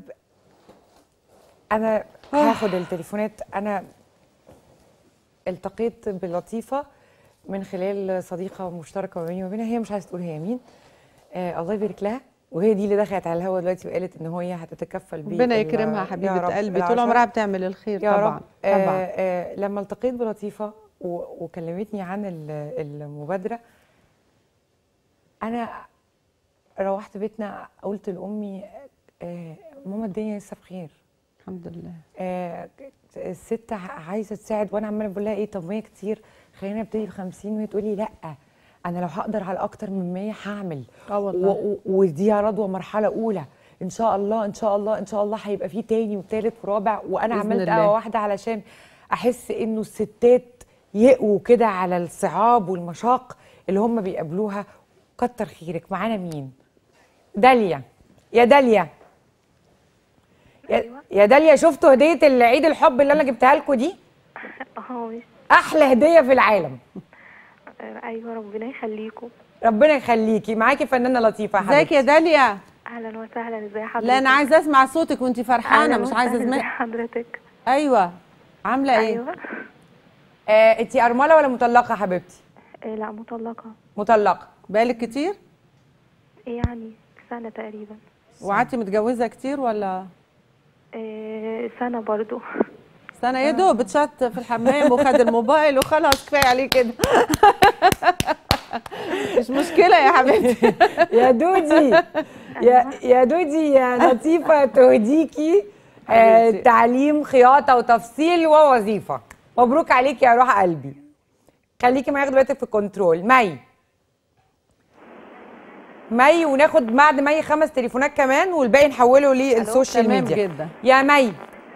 انا هاخد التليفونات. انا التقيت بلطيفه من خلال صديقه مشتركه ما بيني وما بينها، هي مش عايزه تقول هي مين. آه الله يبارك لها، وهي دي اللي دخلت على الهوا دلوقتي وقالت ان هي هتتكفل بيه. ربنا يكرمها حبيبه قلبي، طول عمرها بتعمل الخير. يا طبعا رب. طبعا. آه آه لما التقيت بلطيفه وكلمتني عن المبادره، انا روحت بيتنا قلت لامي آه ماما الدنيا لسه بخير الحمد لله. آه الست عايزه تساعد، وانا عماله بقول لها ايه طب ما هي كتير، خلينا نبتدي ب خمسين، وهي تقول لي لا انا لو هقدر على اكتر من مية هعمل. اه والله. ودي يا رضوى مرحله اولى، ان شاء الله ان شاء الله ان شاء الله هيبقى فيه تاني وتالت ورابع. وانا عملت قهوه واحده علشان احس انه الستات يقووا كده على الصعاب والمشاق اللي هم بيقابلوها. كتر خيرك. معانا مين؟ داليا. يا داليا. أيوة. يا داليا، شفتوا هديه العيد الحب اللي انا جبتها لكم دي؟ اه احلى هديه في العالم. ايوه ربنا يخليكم. ربنا يخليكي. معاكي فنانه لطيفه حبيبتي. ازيك يا داليا؟ اهلا وسهلا، ازي حضرتك؟ لا انا عايزه اسمع صوتك وانت فرحانه، مش عايزه اسمع. ازي حضرتك؟ ايوه عامله ايه؟ ايوه. آه انت ارمله ولا مطلقه يا حبيبتي؟ آه لا مطلقه. مطلقه. بقالك كتير؟ يعني سنه تقريبا. وقعدتي متجوزه كتير ولا؟ آه سنه برضو. اصل انا يا دوب اتشط في الحمام وخد الموبايل وخلاص كفايه عليه كده. مش مشكله يا حبيبتي. يا دودي يا يا دودي يا لطيفه تهديكي آه تعليم خياطه وتفصيل ووظيفه. مبروك عليكي يا روح قلبي. خليكي معايا ياخد وقتك في الكنترول. مي مي وناخد بعد مي خمس تليفونات كمان والباقي نحوله للسوشيال ميديا. تمام جدا. يا مي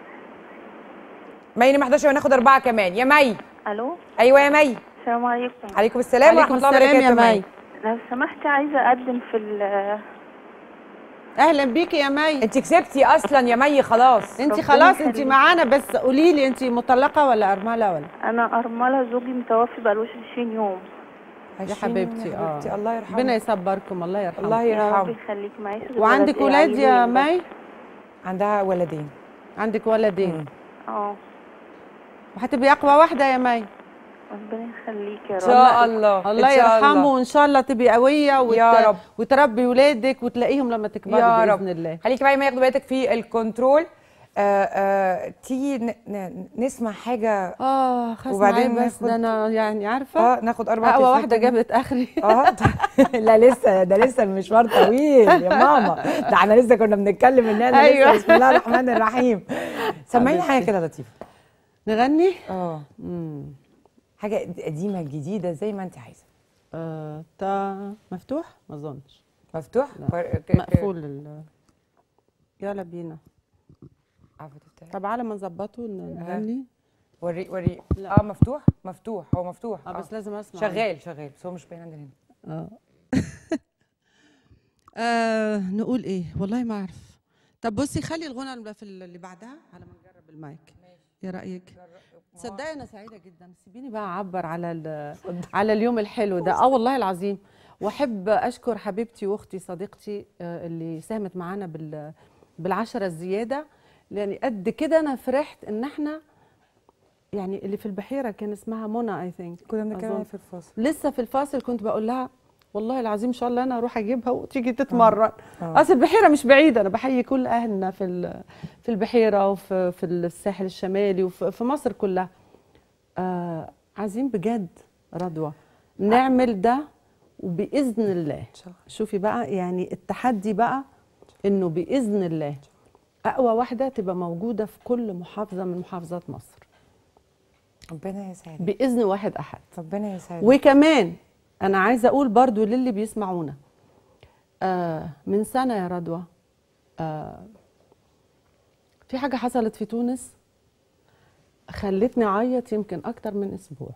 مي نمرة احداشر وناخد اربعه كمان. يا مي. الو. ايوه يا مي. السلام عليكم. عليكم السلام ورحمه الله وبركاته. يا مي. لو سمحتي عايزه اقدم في ال اهلا بيكي يا مي. انت كسبتي اصلا يا مي خلاص. انت خلاص انت معانا، بس قولي لي انت مطلقه ولا ارمله ولا؟ انا ارمله، زوجي متوفي بقالوش عشرين يوم. يا حبيبتي اه الله يرحمه. ربنا يصبركم. الله يرحمه. الله يرحمه. ربي يخليكي معايا. وعندك ولاد يا مي؟ عندها ولدين. عندك ولدين. اه. وهتبقي اقوى واحده يا مي. ربنا يخليكي يا رب. ان شاء الله. الله يرحمه وان شاء الله تبقي قويه وت... يا رب وتربي ولادك وتلاقيهم لما تكبروا يا باذن رب. الله. خليكي بقى ما ياخدوا بالك في الكنترول. آه آه تيجي ن... ن... نسمع حاجه. اه خلاص وبعدين بس ده انا يعني عارفه اه ناخد اربع اقوى واحده جابت اخري. اه لا لسه ده لسه المشوار طويل يا ماما. ده احنا لسه كنا بنتكلم ان انا أيوة. لسه بسم الله الرحمن الرحيم. سمعيني حاجه كده لطيفه. نغني؟ اه امم حاجه قديمه جديده زي ما انت عايزه. آه تا مفتوح؟ ما اظنش مفتوح؟ مقفول ال... يلا بينا. طب على ما نظبطه نغني. وري وري اه مفتوح مفتوح هو مفتوح اه بس لازم اسمع. شغال شغال بس هو مش باين عندنا هنا. اه آه نقول ايه والله ما اعرف. طب بصي خلي الغنى في اللي بعدها على ما نجرب المايك. ايه رايك؟ تصدقي انا سعيده جدا. سيبيني بقى اعبر على على اليوم الحلو ده. اه والله العظيم. واحب اشكر حبيبتي واختي صديقتي اللي ساهمت معانا بال بالعشره الزياده. يعني قد كده انا فرحت ان احنا يعني اللي في البحيره كان اسمها منى اي ثينك. كنا بنتكلم في الفاصل. لسه في الفاصل كنت بقول لها والله العظيم ان شاء الله انا اروح اجيبها وتيجي تتمرن. اصل البحيره مش بعيده. انا بحيي كل اهلنا في في البحيره وفي في الساحل الشمالي وفي مصر كلها. آه عايزين بجد رضوى نعمل ده وباذن الله. شوفي بقى يعني التحدي بقى انه باذن الله اقوى واحده تبقى موجوده في كل محافظه من محافظات مصر. ربنا يسعدك. باذن واحد احد. ربنا يسعدك. وكمان انا عايزه اقول برضو للي بيسمعونا آه من سنه يا رضوى آه في حاجه حصلت في تونس خلتني اعيط يمكن اكتر من اسبوع.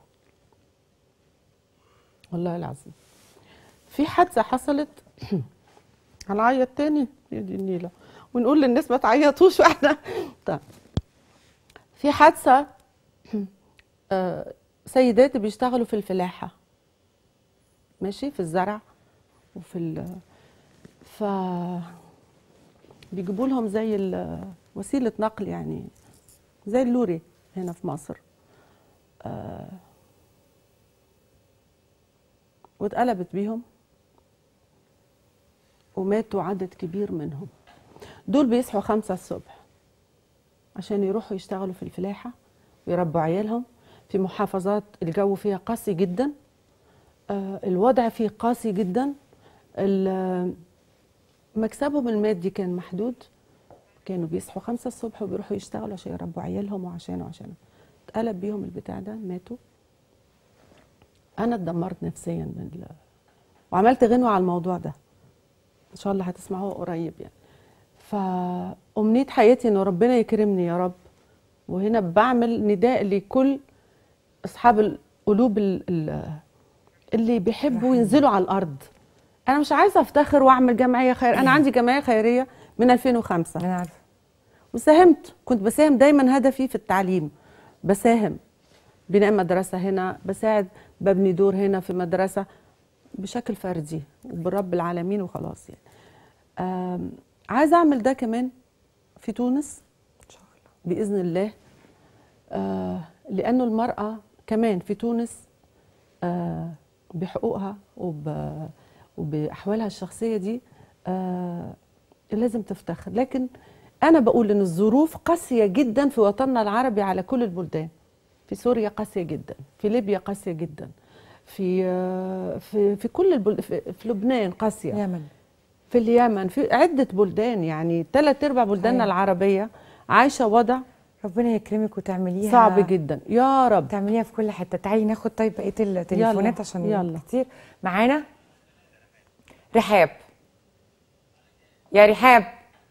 والله العظيم في حادثه حصلت. هنعيط تاني يا دي النيله ونقول للناس ما تعيطوش واحنا. طيب في حادثه آه سيدات بيشتغلوا في الفلاحه ماشي في الزرع وفي ال ف بيجيبوا لهم زي وسيله نقل يعني زي اللوري هنا في مصر. آه واتقلبت بيهم وماتوا عدد كبير منهم. دول بيصحوا خمسة الصبح عشان يروحوا يشتغلوا في الفلاحة ويربوا عيالهم في محافظات الجو فيها قاسي جدا. آه الوضع فيه قاسي جدا. مكسبهم المادي كان محدود. كانوا بيصحوا خمسة الصبح وبيروحوا يشتغلوا عشان يربوا عيالهم وعشان وعشان اتقلب بيهم البتاع ده ماتوا. انا اتدمرت نفسيا من ال... وعملت غنوة على الموضوع ده ان شاء الله هتسمعوه قريب يعني. فأمنية حياتي انه ربنا يكرمني يا رب. وهنا بعمل نداء لكل اصحاب القلوب اللي بيحبوا ينزلوا على الارض. انا مش عايزه افتخر واعمل جمعيه خير. انا عندي جمعيه خيريه من ألفين وخمسة. انا عارفه. وساهمت كنت بساهم دايما هدفي في التعليم. بساهم بناء مدرسه هنا بساعد ببني دور هنا في مدرسه بشكل فردي وبرب العالمين وخلاص يعني. عايزه اعمل ده كمان في تونس ان شاء الله باذن الله. آه لانه المراه كمان في تونس آه بحقوقها وب وباحوالها الشخصيه دي آه لازم تفتخر. لكن انا بقول ان الظروف قاسيه جدا في وطننا العربي على كل البلدان. في سوريا قاسيه جدا، في ليبيا قاسيه جدا، في في في كل البلد، في, في لبنان قاسيه، اليمن، في اليمن، في عده بلدان، يعني ثلاث ارباع بلداننا العربيه عايشه وضع ربنا يكرمك وتعمليها صعب جدا يا رب، تعمليها في كل حته. تعالي ناخد طيب بقيه التليفونات يلا. عشان يلا. كتير معانا. رحاب، يا رحاب.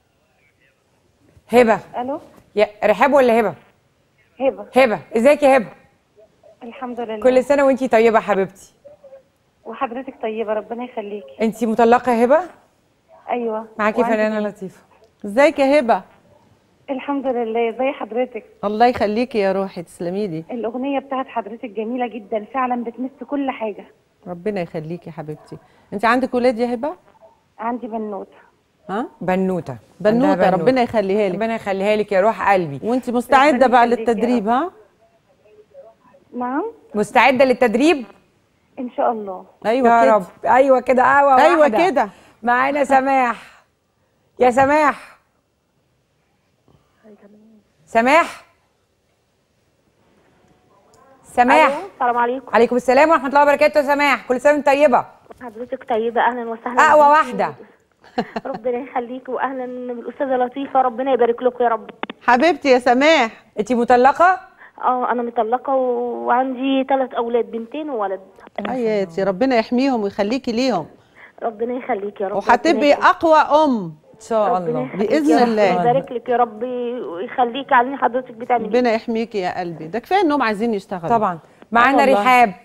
هبه. الو، يا رحاب ولا هبه؟ هبه. هبه، ازيك يا هبه؟ الحمد لله. كل سنه وانتي طيبه حبيبتي. وحضرتك طيبه، ربنا يخليكي. انتي مطلقه يا هبه؟ ايوه. معاكي فنانه لطيفه. ازيك يا هبه؟ الحمد لله، ازي حضرتك؟ الله يخليكي يا روحي، تسلمي لي. الاغنيه بتاعت حضرتك جميله جدا، فعلا بتمس كل حاجه. ربنا يخليكي يا حبيبتي. انت عندك ولاد يا هبه؟ عندي بنوته. ها؟ بنوته بنوته، بنوتة. ربنا يخليها لك. ربنا يخليها لك يا روح قلبي. وانت مستعده بقى للتدريب؟ ها؟ نعم. مستعده للتدريب ان شاء الله. ايوه يا كده. رب. ايوه كده. ايوه ايوه كده. معانا سماح. يا سماح. سماح. سماح. السلام عليكم. عليكم السلام ورحمه الله وبركاته. يا سماح، كل سنه وانت طيبه. حضرتك طيبه، اهلا وسهلا. اقوى واحده. ربنا يخليكي، واهلا بالاستاذه لطيفه، ربنا يبارك لكم يا رب. حبيبتي يا سماح، انت مطلقه؟ اه انا مطلقه وعندي ثلاث اولاد، بنتين وولد. حياتي، ربنا يحميهم ويخليكي ليهم. ربقى يخليكي يا رب. وهتبقي اقوى ام ان شاء الله باذن الله. يبارك لك يا رب ويخليكي على اللي حضرتك بتعمليه. ربنا يحميكي يا قلبي. ده كفايه انهم عايزين يشتغلوا. طبعا. معانا رحاب.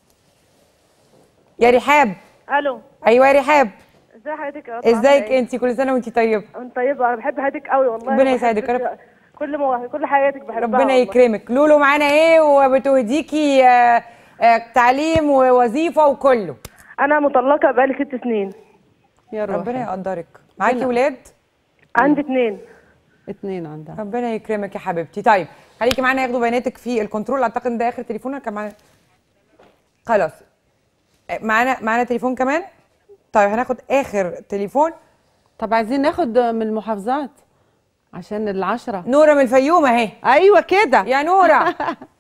يا رحاب. الو. ايوه يا رحاب. ازي حضرتك يا قطع؟ ازيك انت؟ كل سنه وانت طيبه. انت طيبه، انا بحب حضرتك قوي والله. ربنا يسعدك يا رب. كل مو... كل حياتك بحبها. ربنا يكرمك. لولو معانا ايه وبتهديكي آه آه تعليم ووظيفه وكله. انا مطلقه بقالي ست سنين. يا روحي. ربنا يقدرك. معاكي ولاد؟ عندي اتنين. اتنين عندها. ربنا يكرمك يا حبيبتي. طيب خليكي معانا ياخدوا بياناتك في الكنترول. اعتقد ان ده اخر تليفون كان معانا. خلاص معانا معانا تليفون كمان. طيب هناخد اخر تليفون. طب عايزين ناخد من المحافظات عشان العشرة. نورة من الفيوم اهي. ايوه كده يا نورة.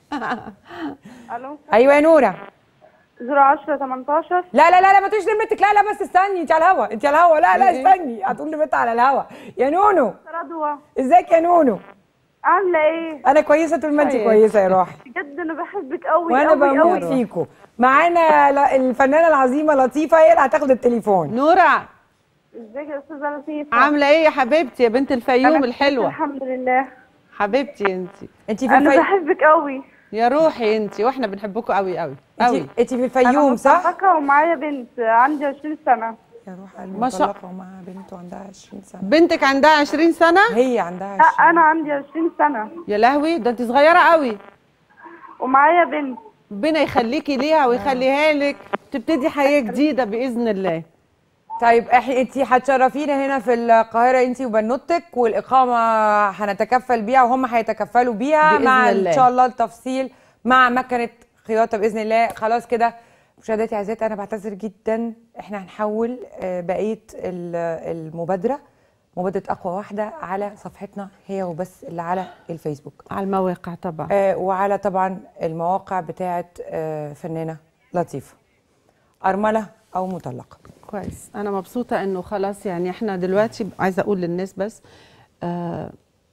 الو. ايوه يا نورة. صفر عشرة تمنتاشر. لا لا لا لا ما تقوليش نمرتك. لا لا بس استني، انت على الهوا، انت على الهوا. لا لا استني، هتقول نمرتها على الهوا. يا نونو. رضوى. ازيك يا نونو؟ عامله ايه؟ انا كويسه طول ما انت كويسه يا روحي. بجد انا بحبك قوي وانا بموت فيكم. معانا الفنانه العظيمه لطيفه، هي اللي هتاخد التليفون. نورة. ازيك يا استاذه لطيفه؟ عامله ايه يا حبيبتي يا بنت الفيوم الحلوه؟ الحمد لله. حبيبتي انت. انت في انا الفيوم. بحبك قوي يا روحي انت، واحنا بنحبكم قوي قوي قوي. انت في الفيوم صح؟ انا مطلقه ومعايا بنت عندي عشرين سنه. يا روح قلبي. ما شاء مطلقه ومعاها بنت وعندها عشرين سنه. بنتك عندها عشرين سنه؟ هي عندها عشرين. لا انا عندي عشرين سنه. يا لهوي، ده انت صغيره قوي. ومعايا بنت. ربنا يخليكي ليها ويخليها لك، تبتدي حياه جديده باذن الله. طيب انت هتشرفينا هنا في القاهره انت وبنوتك، والاقامه هنتكفل بيها وهم هيتكفلوا بيها بإذن مع الله. ان شاء الله التفصيل مع مكنه خياطه باذن الله. خلاص كده مشاهداتي عزيزاتي، انا بعتذر جدا. احنا هنحول بقيه المبادره، مبادره اقوى واحده، على صفحتنا هي وبس اللي على الفيسبوك، على المواقع طبعا، آه وعلى طبعا المواقع بتاعه آه فنانه لطيفه ارمله او مطلقه. كويس. انا مبسوطه انه خلاص يعني احنا دلوقتي عايزه اقول للناس بس آه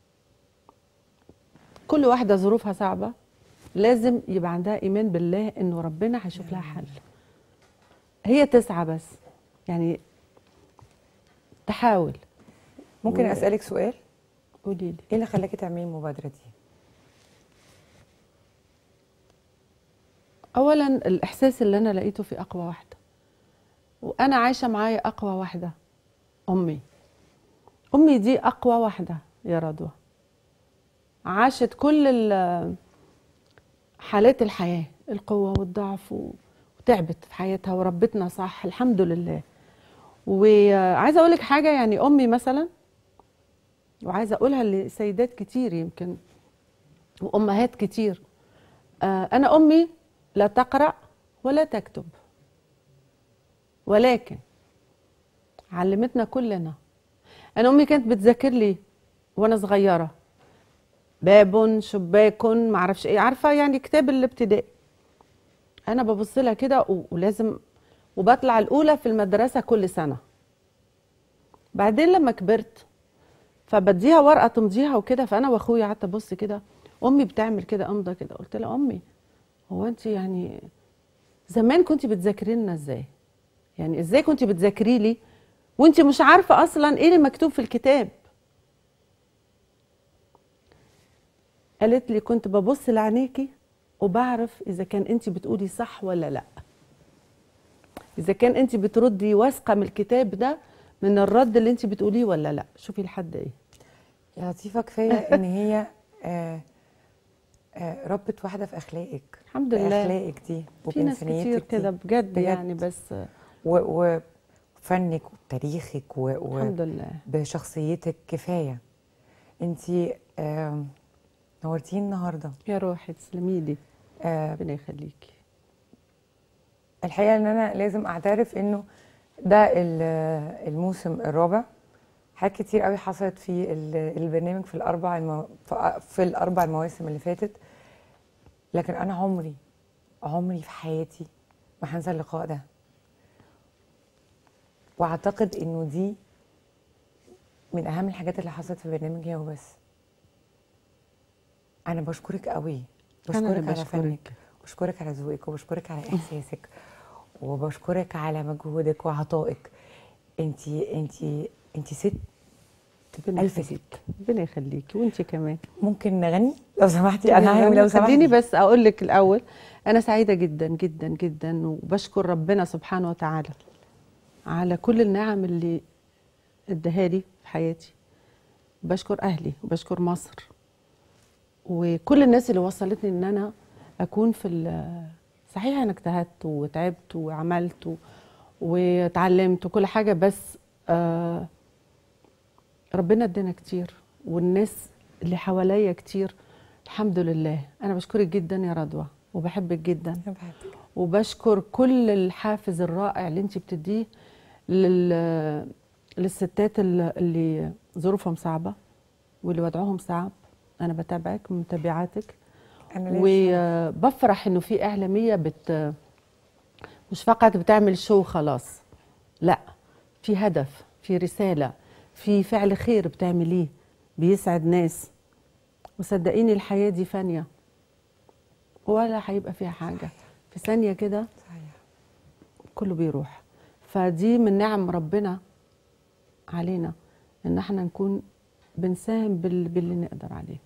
كل واحده ظروفها صعبه لازم يبقى عندها ايمان بالله انه ربنا هيشوف لها حل. هي تسعى بس يعني تحاول. ممكن و... اسالك سؤال؟ قولي لي. ايه اللي خلاكي تعملي المبادره دي؟ اولا الاحساس اللي انا لقيته في اقوى واحده، وانا عايشه معايا اقوى واحده، امي. امي دي اقوى واحده يا رضوى، عاشت كل حالات الحياه، القوه والضعف، وتعبت في حياتها وربتنا صح الحمد لله. وعايزه اقول لك حاجه، يعني امي مثلا، وعايزه اقولها لسيدات كتير يمكن وامهات كتير، انا امي لا تقرأ ولا تكتب، ولكن علمتنا كلنا. أنا أمي كانت بتذاكر لي وانا صغيره، باب شباك معرفش ايه، عارفه يعني كتاب الابتدائي. انا ببص لها كده ولازم، وبطلع الاولى في المدرسه كل سنه. بعدين لما كبرت فبديها ورقه تمضيها وكده، فانا واخويا قعدت ابص كده، امي بتعمل كده امضه كده. قلت لها امي هو انت يعني زمان كنت بتذاكري لنا ازاي؟ يعني ازاي كنت بتذاكري لي وانت مش عارفه اصلا ايه اللي مكتوب في الكتاب؟ قالت لي كنت ببص لعينيكي وبعرف اذا كان انت بتقولي صح ولا لا، اذا كان انت بتردي واثقه من الكتاب ده من الرد اللي انت بتقوليه ولا لا. شوفي لحد ايه يا لطيفه، كفايه ان هي آه آه ربت واحده في اخلاقك. الحمد لله. باخلاقك دي في ناس كتير كده بجد, بجد يعني، بس وفنك وتاريخك و الحمد لله بشخصيتك كفايه. انت آه نورتيني النهارده يا روحي، تسلمي لي. آه ربنا يخليكي. الحقيقه ان انا لازم اعترف انه ده الموسم الرابع، حاجات كتير قوي حصلت في البرنامج في الاربع المو... في الاربع المواسم اللي فاتت، لكن انا عمري عمري في حياتي ما هنسى اللقاء ده. واعتقد انه دي من اهم الحاجات اللي حصلت في البرنامج هي وبس. انا بشكرك قوي، بشكرك على فنك، بشكرك على ذوقك، وبشكرك على احساسك، وبشكرك على مجهودك وعطائك. انتي انتي انتي ست الف ست. ربنا يخليكي. وانتي كمان. ممكن نغني لو سمحتي؟ انا هغني لو سمحتي. خليني بس اقول لك الاول، انا سعيده جدا جدا جدا، وبشكر ربنا سبحانه وتعالى على كل النعم اللي اداها لي في حياتي. بشكر اهلي وبشكر مصر وكل الناس اللي وصلتني ان انا اكون في. صحيح انا اجتهدت وتعبت وعملت واتعلمت وكل حاجه، بس آه ربنا ادانا كتير، والناس اللي حواليا كتير الحمد لله. انا بشكرك جدا يا رضوى، وبحبك جدا، وبشكر كل الحافز الرائع اللي انت بتديه لل... للستات اللي ظروفهم صعبه واللي وضعهم صعب. انا بتابعك من متابعاتك، وبفرح انه في اعلاميه بت مش فقط بتعمل شو خلاص، لا، في هدف، في رساله، في فعل خير بتعمليه بيسعد ناس. وصدقيني الحياه دي فانيه ولا هيبقى فيها حاجه، في ثانيه كده كله بيروح. فدي من نعم ربنا علينا ان احنا نكون بنساهم باللي نقدر عليه.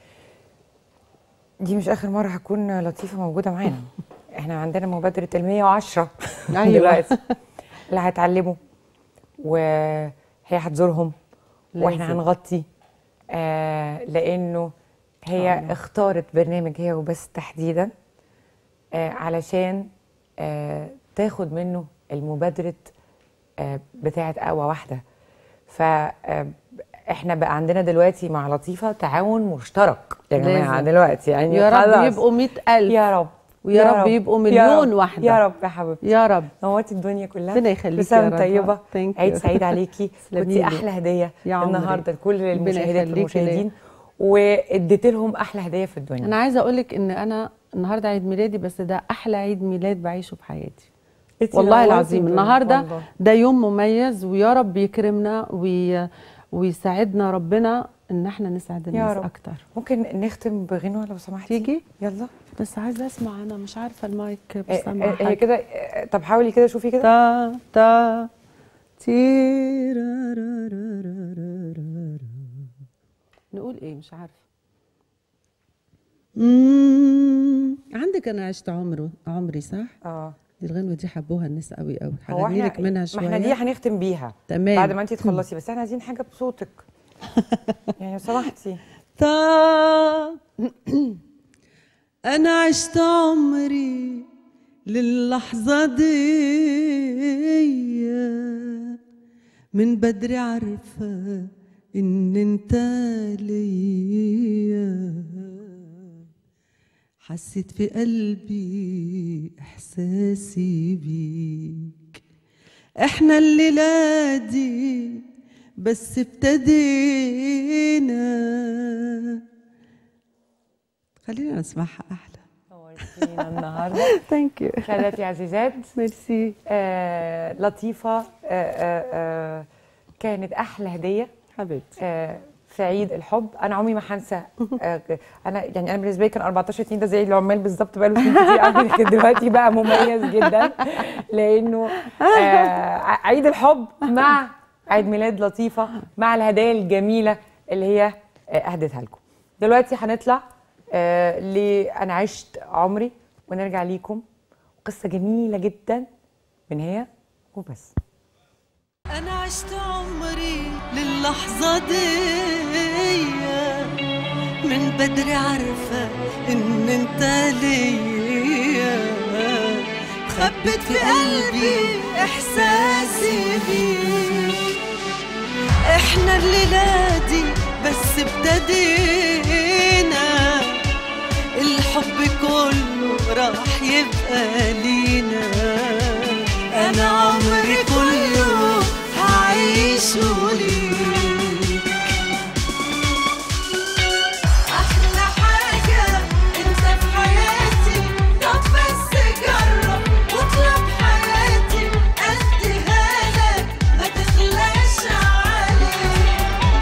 دي مش اخر مره هتكون لطيفه موجوده معانا. احنا عندنا مبادره المية وعشرة أيوة. دلوقتي اللي هيتعلموا وهي هتزورهم واحنا هنغطي، آه لانه هي الله. اختارت برنامج هي وبس تحديدا آه علشان آه تاخد منه المبادره آه بتاعه قوة واحده. ف آه احنا بقى عندنا دلوقتي مع لطيفه تعاون مشترك يا جماعه دلوقتي، يعني يا رب يبقوا مئة ألف يا رب، ويا رب يبقوا مليون واحده يا رب يا حبيبتي، يا رب. نورتي الدنيا كلها. ربنا يخليكي يا رب. طيبه، عيد سعيد عليكي. كنتي احلى هديه النهارده لكل المشاهدات والمشاهدين، واديت لهم احلى هديه في الدنيا. انا عايزه اقول لك ان انا النهارده عيد ميلادي، بس ده احلى عيد ميلاد بعيشه في حياتي والله العظيم. النهارده والله. ده يوم مميز، ويا رب يكرمنا وي... ويساعدنا ربنا ان احنا نسعد الناس اكتر. ممكن نختم بغنوه لو سمحتي؟ تيجي يلا. بس عايزه اسمع، انا مش عارفه المايك بسمع هي إيه كده. طب حاولي كده، شوفي كده. تا تا تي نقول ايه مش عارفه. امم عندك انا عشت عمره عمري صح؟ اه دي الغنوه دي حبوها الناس قوي قوي. هغني لك منها شويه. ما احنا دي هنختم بيها تمام بعد ما انت تخلصي، بس احنا عايزين حاجه بصوتك يعني لو سمحتي. تا انا عشت عمري للحظه دي، من بدري عارفه ان انت ليا، حسيت في قلبي احساسي بيك. احنا الليله دي بس ابتدينا. خلينا نسمعها احلى. نورتينا النهارده. ثانك يو سادتي عزيزات. ميرسي. آه لطيفه. آه آه آه كانت احلى هديه حبيبتي آه في عيد الحب. انا عمري ما هنسى. آه انا يعني انا بالنسبه لي كان أربعتاشر اتنين ده زي العمال بالظبط، بقى له سنين كتير قوي، لكن دلوقتي بقى مميز جدا لانه آه عيد الحب مع عيد ميلاد لطيفه مع الهدايا الجميله اللي هي آه اهدتها لكم. دلوقتي هنطلع آه ل انا عشت عمري ونرجع ليكم قصه جميله جدا من هي وبس. أنا عشت عمري للحظة دي، من بدري عارفة إن أنت ليا، خبت في قلبي إحساسي بيك. إحنا الليلة دي بس ابتدينا، الحب كله راح يبقى لينا. أنا عمري كله هعيشه ليك. أحلى حاجة أنت في حياتي، طب بس جرب واطلب حياتي، أديها لك ما تغلاش عليك.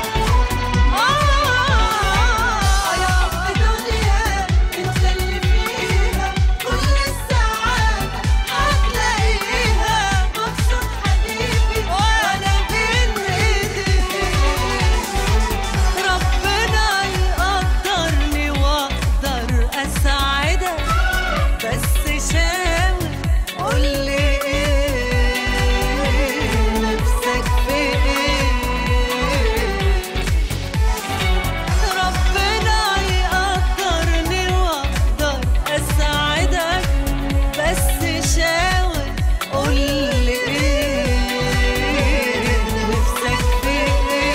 آه يا حب دنيا أنت اللي فيها كل السعادة هتلاقيها. مبسوط حبيبي وأنا بين إيديك، ربنا يقدرني وأقدر أساعدك، بس شاور قولي إيه نفسك في إيه. ربنا يقدرني وأقدر أساعدك، بس شاور قولي إيه نفسك في إيه.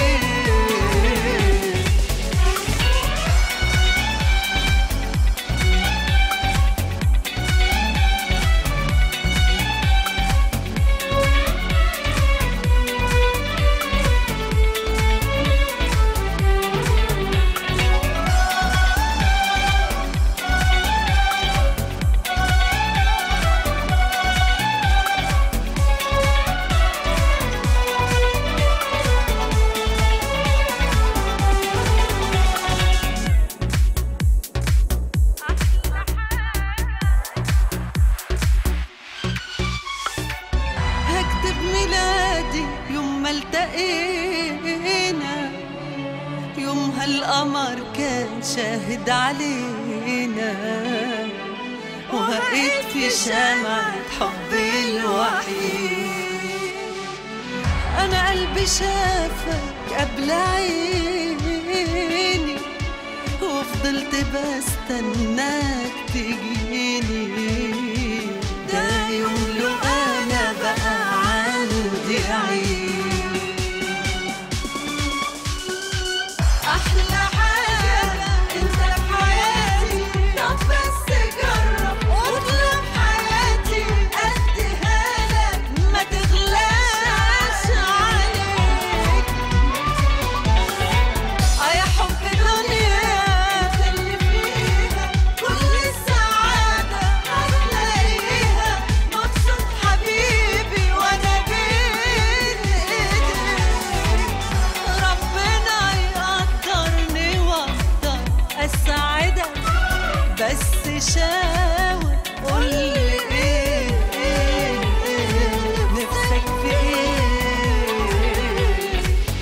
هكتب ميلادي يوم ما التقينا، يومها القمر كان شاهد علينا، وهقيت في شمعة حبي الوحيد. أنا قلبي شافك قبل عيني، وفضلت بستناك تجيني. ده يوم لو أنا بقى عندي عيد. أحلى حاجة أنت في حياتي، طب بس جرب واطلب حياتي، أديها لك ما تغلاش عليك. آه يا حب دنيا أنت اللي فيها كل السعادة هتلاقيها. مبسوط حبيبي وأنا بين إيديك، ربنا يقدرني وأقدر أساعدك، بس شاور قولي إيه إيه إيه نفسك في إيه.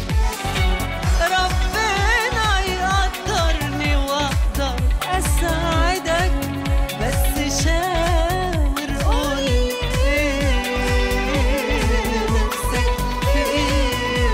ربنا يقدرني وأقدر أساعدك، بس شاور قولي إيه نفسك في إيه.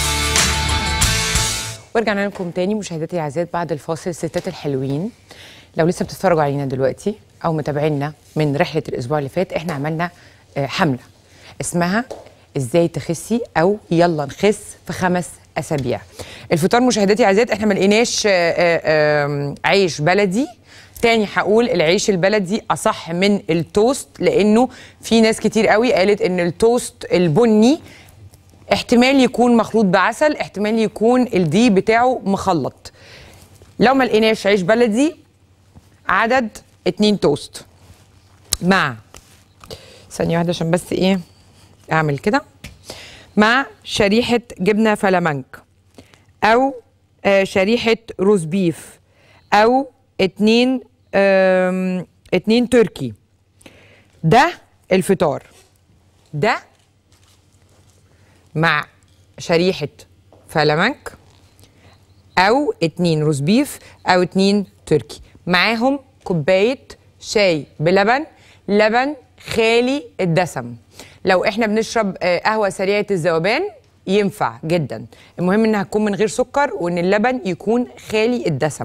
ورجعنا لكم تاني مشاهداتي الاعزاء بعد الفاصل. الستات الحلوين لو لسه بتتفرجوا علينا دلوقتي او متابعينا من رحله الاسبوع اللي فات، احنا عملنا حمله اسمها ازاي تخسي او يلا نخس في خمس اسابيع. الفطار مشاهداتي عزيزات احنا ما لقيناش عيش بلدي. تاني هقول العيش البلدي اصح من التوست، لانه في ناس كتير قوي قالت ان التوست البني احتمال يكون مخلوط بعسل، احتمال يكون الدقيق بتاعه مخلط. لو ما لقيناش عيش بلدي، عدد اتنين توست مع ثانية واحدة عشان بس ايه اعمل كده، مع شريحة جبنة فلامنك او آه شريحة روز بيف او اتنين آه اتنين تركي. ده الفطار، ده مع شريحة فلامنك او اتنين روز بيف او اتنين تركي، معاهم كوباية شاي بلبن، لبن خالي الدسم. لو احنا بنشرب قهوة سريعة الذوبان ينفع جدا، المهم انها تكون من غير سكر وان اللبن يكون خالي الدسم.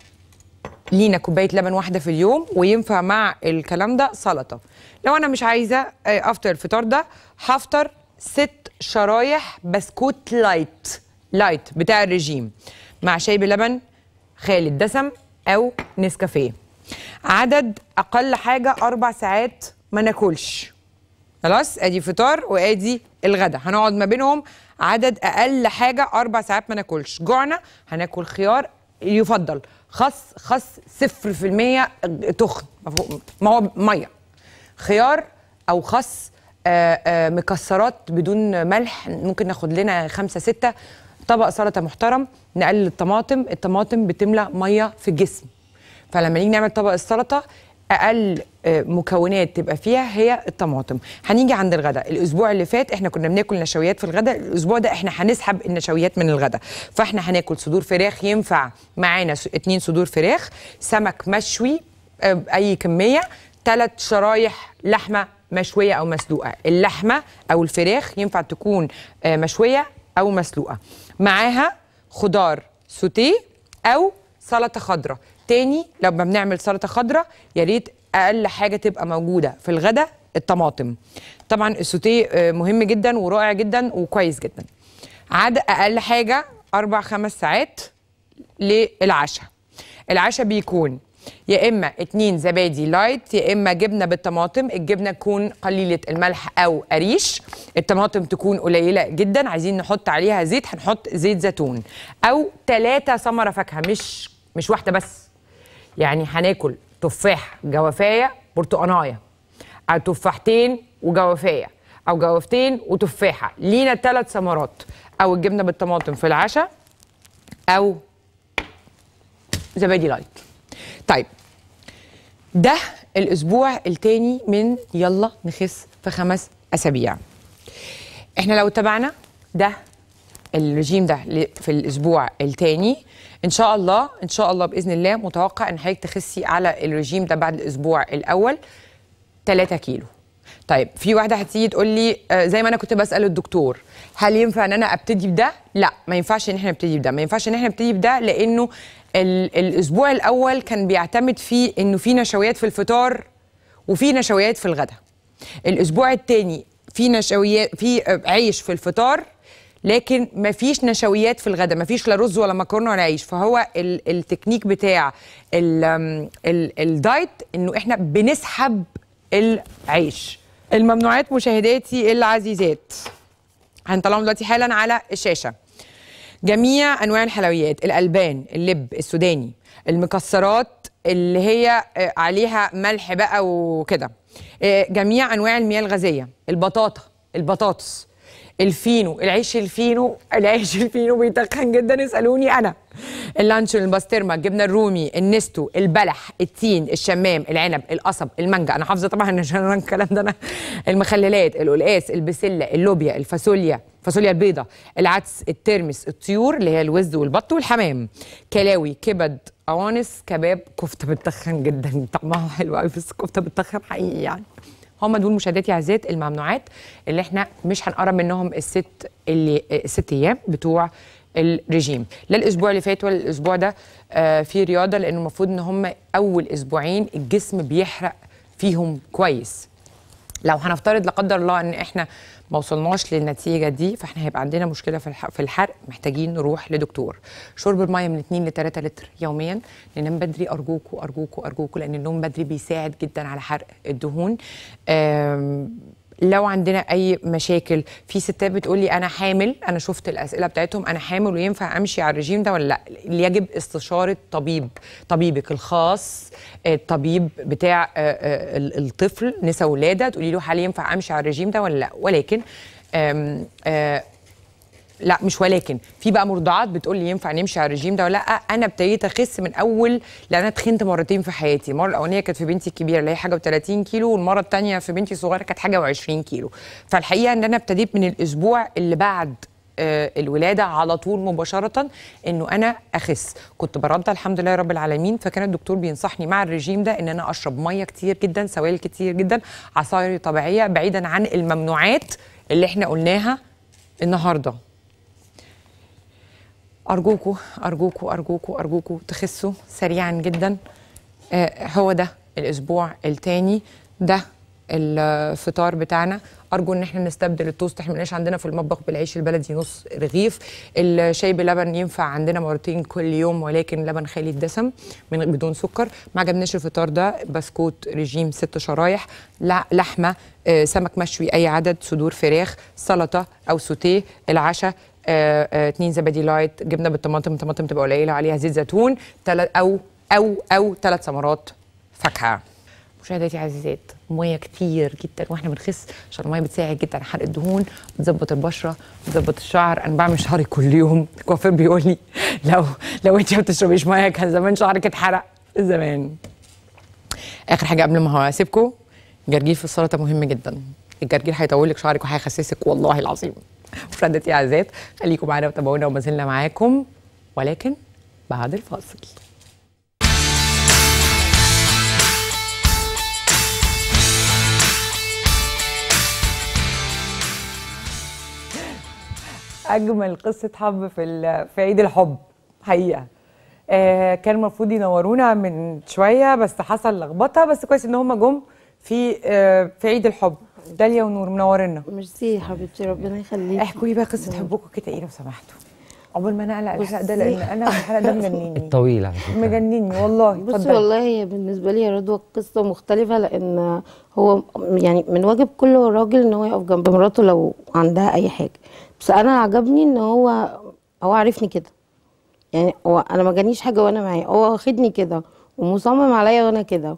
لينا كوباية لبن واحدة في اليوم، وينفع مع الكلام ده سلطة. لو انا مش عايزة افطر الفطار ده، هفطر ست شرايح بسكوت لايت لايت بتاع الرجيم مع شاي بلبن خالي الدسم او نسكافيه. عدد اقل حاجه اربع ساعات ما ناكلش. خلاص، ادي فطار وادي الغدا، هنقعد ما بينهم عدد اقل حاجه اربع ساعات ما ناكلش. جوعنا هناكل خيار، يفضل خس خس صفر في المية تخن، ما هو ميه، خيار او خس آآ آآ مكسرات بدون ملح، ممكن ناخد لنا خمسة ستة. طبق سلطه محترم، نقلل الطماطم، الطماطم بتملى ميه في الجسم، فلما نيجي نعمل طبق السلطه اقل مكونات تبقى فيها هي الطماطم. هنيجي عند الغداء. الاسبوع اللي فات احنا كنا بناكل نشويات في الغداء، الاسبوع ده احنا هنسحب النشويات من الغداء، فاحنا هناكل صدور فراخ، ينفع معانا اتنين صدور فراخ، سمك مشوي باي كميه، ثلاث شرايح لحمه مشويه او مسلوقه. اللحمه او الفراخ ينفع تكون مشويه او مسلوقه، معاها خضار سوتيه او سلطه خضراء. تاني لو ما بنعمل سلطه خضراء يا ريت اقل حاجه تبقى موجوده في الغداء الطماطم. طبعا السوتيه مهم جدا ورائع جدا وكويس جدا. عاد اقل حاجه اربع خمس ساعات للعشاء. العشاء بيكون يا اما اتنين زبادي لايت، يا اما جبنه بالطماطم، الجبنه تكون قليله الملح او قريش، الطماطم تكون قليله جدا، عايزين نحط عليها زيت هنحط زيت زيتون، او ثلاثه ثمره فاكهه، مش مش واحده بس. يعني هناكل تفاح جوافايه برتقانايه، او تفاحتين وجوافايه، او جوافتين وتفاحه، لينا ثلاث ثمرات، او الجبنه بالطماطم في العشاء او زبادي لايت. طيب ده الاسبوع الثاني من يلا نخس في خمس اسابيع. احنا لو تابعنا ده الرجيم ده في الاسبوع الثاني ان شاء الله ان شاء الله باذن الله متوقع ان حضرتك تخسي على الرجيم ده بعد الاسبوع الاول ثلاثة كيلو. طيب في واحده هتيجي تقول لي زي ما انا كنت بسال الدكتور، هل ينفع ان انا ابتدي بده؟ لا، ما ينفعش ان احنا نبتدي بده، ما ينفعش ان احنا نبتدي بده، لانه الاسبوع الاول كان بيعتمد فيه انه في نشويات في الفطار وفي نشويات في الغداء. الاسبوع الثاني في نشويات، في عيش في الفطار، لكن ما فيش نشويات في الغداء، ما فيش لا رز ولا مكرونه ولا عيش. فهو التكنيك بتاع ال ال الدايت انه احنا بنسحب العيش. الممنوعات مشاهداتي العزيزات هنطلعهم دلوقتي حالا على الشاشه. جميع انواع الحلويات، الالبان، اللب السوداني، المكسرات اللي هي عليها ملح بقى وكده، جميع انواع المياه الغازيه، البطاطا، البطاطس، الفينو، العيش الفينو، العيش الفينو بيتخن جدا، اسالوني انا. اللانشون، الباسترما، الجبنه الرومي، النستو، البلح، التين، الشمام، العنب، القصب، المانجا، انا حافظه طبعا عشان الكلام ده انا. المخللات، القلقاس، البسله، اللوبيا، الفاصوليا، الفاصوليا البيضاء، العدس، الترمس، الطيور اللي هي الوز والبط والحمام، كلاوي، كبد، قوانص، كباب، كفته بتخن جدا، طعمها حلو قوي بس كفته بتخن حقيقي يعني. هم دول مشاهداتي عزيزات الممنوعات اللي احنا مش هنقرب منهم الست اللي الست ايام بتوع الرجيم. لا الاسبوع اللي فات ولا الاسبوع ده آه في رياضه، لانه المفروض ان هم اول اسبوعين الجسم بيحرق فيهم كويس. لو هنفترض لا قدر الله ان احنا ما وصلناش للنتيجه دي، فاحنا هيبقى عندنا مشكله في في الحرق، محتاجين نروح لدكتور. شرب الميه من اتنين لتلاتة لتر يوميا. ننام بدري ارجوكوا ارجوكوا ارجوكوا، لان النوم بدري بيساعد جدا على حرق الدهون. لو عندنا اي مشاكل، في ستات بتقول لي انا حامل، انا شفت الاسئله بتاعتهم، انا حامل وينفع امشي على الرجيم ده ولا لا؟ يجب استشاره طبيب، طبيبك الخاص، الطبيب بتاع الطفل نساء ولاده، تقولي له هل ينفع امشي على الرجيم ده ولا لا. ولكن آم آم لا مش ولكن في بقى مرضعات بتقول لي ينفع نمشي على الرجيم ده ولا لا. انا ابتديت اخس من اول، لان انا تخنت مرتين في حياتي. المره الاولانيه كانت في بنتي الكبيره اللي هي حاجه و30 كيلو، والمره الثانيه في بنتي الصغيره كانت حاجه و20 كيلو. فالحقيقه ان انا ابتديت من الاسبوع اللي بعد آه الولاده على طول مباشره انه انا اخس. كنت برضى الحمد لله رب العالمين. فكان الدكتور بينصحني مع الرجيم ده ان انا اشرب ميه كتير جدا، سوائل كتير جدا، عصاير طبيعيه، بعيدا عن الممنوعات اللي احنا قلناها النهارده. أرجوكوا أرجوكوا أرجوكوا أرجوكوا تخسوا سريعا جدا. آه هو ده الأسبوع الثاني، ده الفطار بتاعنا. أرجو إن احنا نستبدل التوست، احنا ملناش عندنا في المطبخ بالعيش البلدي نص رغيف. الشاي بلبن ينفع عندنا مرتين كل يوم، ولكن لبن خالي الدسم من بدون سكر. ما عجبناش الفطار ده، بسكوت رجيم ست شرايح، لحمة، آه سمك مشوي أي عدد، صدور فراخ، سلطة أو سوتيه. العشاء آه آه اتنين زبادي لايت، جبنه بالطماطم، الطماطم تبقى قليله عليها زيت زيتون، او او او ثلاث ثمرات فاكهه. مشاهداتي عزيزات، ميه كتير جدا واحنا بنخس، عشان الميه بتساعد جدا على حرق الدهون، بتظبط البشره، بتظبط الشعر. انا بعمل شعري كل يوم، الكوافير بيقول لي لو لو انت ما بتشربيش ميه كان زمان شعرك اتحرق زمان. اخر حاجه قبل ما هسيبكم، جرجير في السلطه مهم جدا. الجرجير هيطول لك شعرك وهيخسسك والله العظيم. مشاهداتي عزيزات، خليكم معانا وتابعونا وما زلنا معاكم، ولكن بعد الفاصل. اجمل قصه حب في في عيد الحب حقيقه. آه كان المفروض ينورونا من شويه بس حصل لخبطه، بس كويس ان هم جم في آه في عيد الحب. داليا ونور منورنا. ميرسي يا حبيبتي، ربنا يخليكي. احكوا لي بقى قصه حبكم كده ايه لو سمحتوا، قبل ما نقلق الحلقه ده، لان انا الحلقه ده مجنني الطويل على فكره مجنني والله. بصي والله هي بالنسبه لي يا رضوى قصه مختلفه، لان هو يعني من واجب كل راجل ان هو يقف جنب مراته لو عندها اي حاجه. بس انا عجبني ان هو هو عارفني كده، يعني هو انا ما جانيش حاجه وانا معاه، هو واخدني كده ومصمم عليا وانا كده.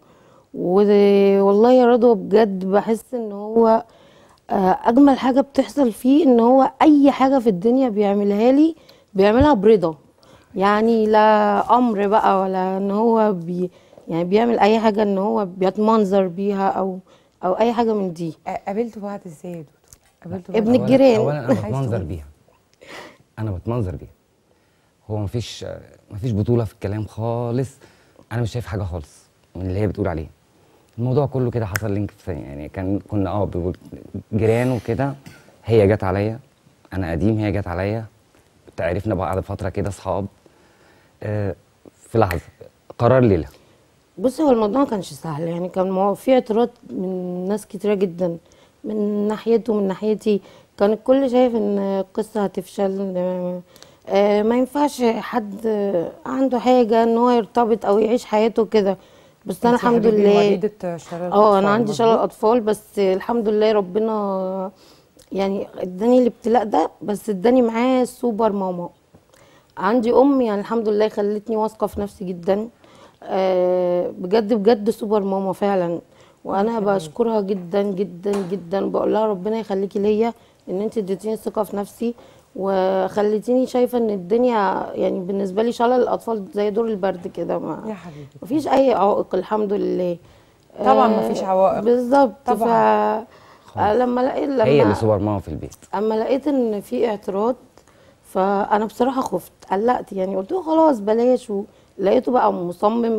والله يا رضوى بجد بحس ان هو اجمل حاجه بتحصل فيه ان هو اي حاجه في الدنيا بيعملها لي بيعملها برضا، يعني لا امر بقى ولا ان هو بي يعني بيعمل اي حاجه ان هو بيتمنظر بيها او او اي حاجه من دي. قابلتوا بعض ازاي يا دودو؟ قابلتوا ابن الجيران. اولا انا بتمنظر بيها، انا بتمنظر بيها. هو مفيش مفيش بطوله في الكلام خالص، انا مش شايف حاجه خالص من اللي هي بتقول عليه. الموضوع كله كده حصل لينك في يعني كان كنا اه جيران وكده. هي جت عليا، انا قديم، هي جت عليا، عرفنا بعد فتره كده اصحاب. آه في لحظه قرار ليله. بصي هو الموضوع ما كانش سهل، يعني كان في اعتراض من ناس كتيره جدا، من ناحيته ومن ناحيتي. كان الكل شايف ان القصه هتفشل، آه ما ينفعش حد عنده حاجه ان هو يرتبط او يعيش حياته كده. بس انا الحمد لله اه انا عندي شلل اطفال، بس الحمد لله ربنا يعني اداني الابتلاء ده، بس اداني معاه سوبر ماما. عندي ام يعني الحمد لله خلتني واثقه في نفسي جدا، أه بجد بجد سوبر ماما فعلا. وانا بشكرها جدا جدا جدا، بقول لها ربنا يخليكي ليا ان انت اديتيني الثقه في نفسي وخليتيني شايفه ان الدنيا يعني بالنسبه لي شلل الاطفال زي دور البرد كده، ما يا حبيبتي مفيش اي عوائق الحمد لله. طبعا أه مفيش عوائق بالظبط. طبعا ف لما لقيت لما هي اللي سوبر ماما في البيت. اما لقيت ان في اعتراض فانا بصراحه خفت، قلقت يعني، قلت له خلاص بلاش. ولقيته بقى مصمم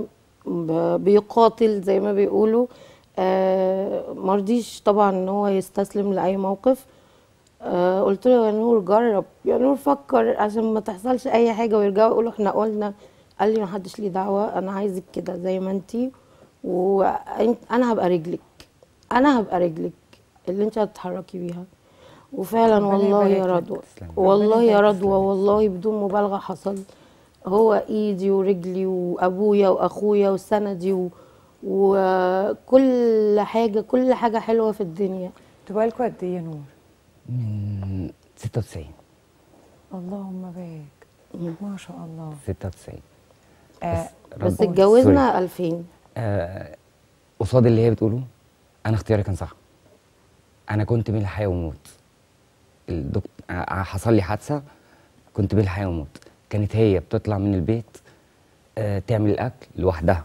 بيقاتل زي ما بيقولوا، آه مرضيش طبعا ان هو يستسلم لاي موقف. آه قلت له يا نور جرب، يا نور فكر عشان ما تحصلش اي حاجه ويرجعوا يقولوا احنا قلنا. قال لي ما حدش ليه دعوه، انا عايزك كده زي ما انتي، وانا هبقى رجلك، انا هبقى رجلك اللي انت هتتحركي بيها. وفعلا والله يا رضوى، والله يا رضوى، والله بدون مبالغه حصل. هو ايدي ورجلي وابويا واخويا وسندي و... وكل حاجه، كل حاجه حلوه في الدنيا. انتوا بقالكوا قد ايه يا نور؟ من ستة وتسعين. اللهم بارك، ما شاء الله. ستة وتسعين. آه بس اتجوزنا ألفين. آه قصاد اللي هي بتقوله، انا اختياري كان صح. انا كنت بين الحياه والموت. الدكتور حصل لي حادثه، كنت بين الحياه والموت. كانت هي بتطلع من البيت آه تعمل الاكل لوحدها،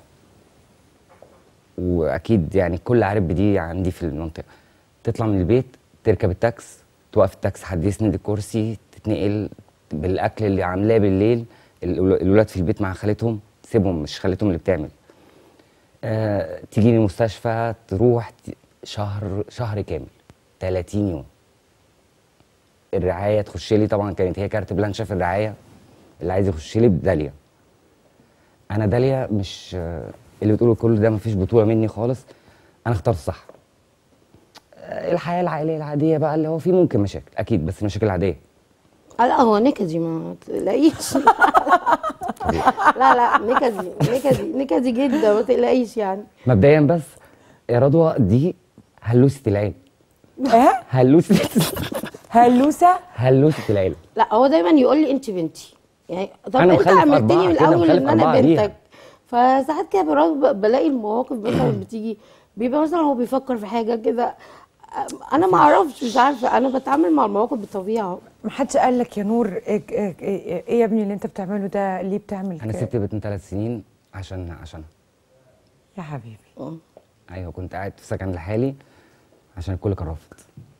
واكيد يعني الكل عارف بدي عندي في المنطقه. تطلع من البيت تركب التاكس، توقف التاكس، حد يسند الكرسي، تتنقل بالاكل اللي عاملاه بالليل. الولاد في البيت مع خالتهم، تسيبهم، مش خالتهم اللي بتعمل. آه تيجي المستشفى، تروح شهر شهر كامل، ثلاثين يوم. الرعايه تخش لي، طبعا كانت هي كارت بلانشا في الرعايه، اللي عايز يخش لي بداليا. انا داليا مش آه اللي بتقولوا كل ده مفيش بطوله مني خالص. انا اخترت صح. آه الحياه العائليه العاديه بقى، اللي هو فيه ممكن مشاكل اكيد، بس مشاكل عاديه. لا هو نكدي، ما تقلقيش. لا لا نكدي نكدي نكدي جدا، ما تقلقيش يعني. مبدئيا بس يا رضوى، دي هلوسه العيله. ايه؟ هلوسه هلوسه هلوسه العيله. لا هو دايما يقول لي انت بنتي، يعني طب انت عملتني من الاول ان انا بنتك. فساعات كده بلاقي المواقف مثلا بتيجي، بيبقى مثلا هو بيفكر في حاجه كده، انا ما اعرفش، مش عارفه، انا بتعامل مع المواقف بطبيعه. ما حدش قال لك يا نور ايه, إيه, إيه, إيه يا ابني اللي انت بتعمله ده؟ ليه بتعمل كده؟ انا سبت بيت من ثلاث سنين عشان عشان يا حبيبي. اه ايوه، كنت قاعد في سكن لحالي عشان الكل كان رافض.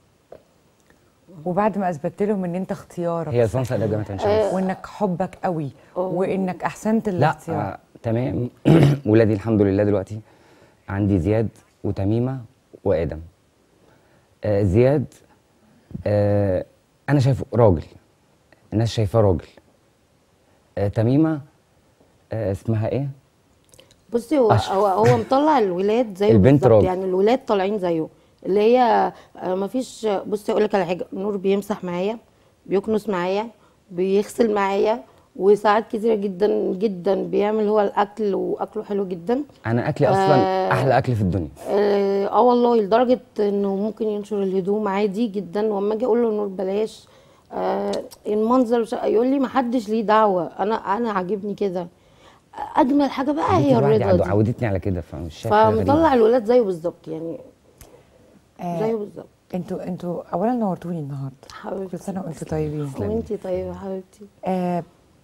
وبعد ما اثبتت لهم ان انت اختيارك، هي صنصه ده جامعه عين شمس، وانك حبك قوي وانك احسنت الاختيار. لا آه تمام. ولادي الحمد لله دلوقتي عندي زياد وتميمه وادم. آه زياد آه انا شايفه راجل، الناس شايفاه راجل. آه تميمه آه اسمها ايه؟ بصي هو هو, هو مطلع الولاد زيه البنت راجل، يعني الولاد طالعين زيه، اللي هي آه مفيش. بصي اقول لك على حاجه، نور بيمسح معايا، بيكنس معايا، بيغسل معايا، وساعات كتيره جدا جدا بيعمل هو الاكل، واكله حلو جدا. انا اكلي اصلا آه احلى اكل في الدنيا. اه, آه والله، لدرجه انه ممكن ينشر الهدوم عادي جدا، واما اجي اقول له نور بلاش آه المنظر، يقول لي ما حدش ليه دعوه، انا انا عاجبني كده. اجمل حاجه بقى هي الرضا دي، عودتني على كده، فمش شايف فمطلع الولاد زيه بالظبط يعني. آه زيه بالظبط. انتوا انتوا اولا نورتوني النهارده حبيبتي، كل سنه وانتوا طيبين. وانتي طيبه حبيبتي. آه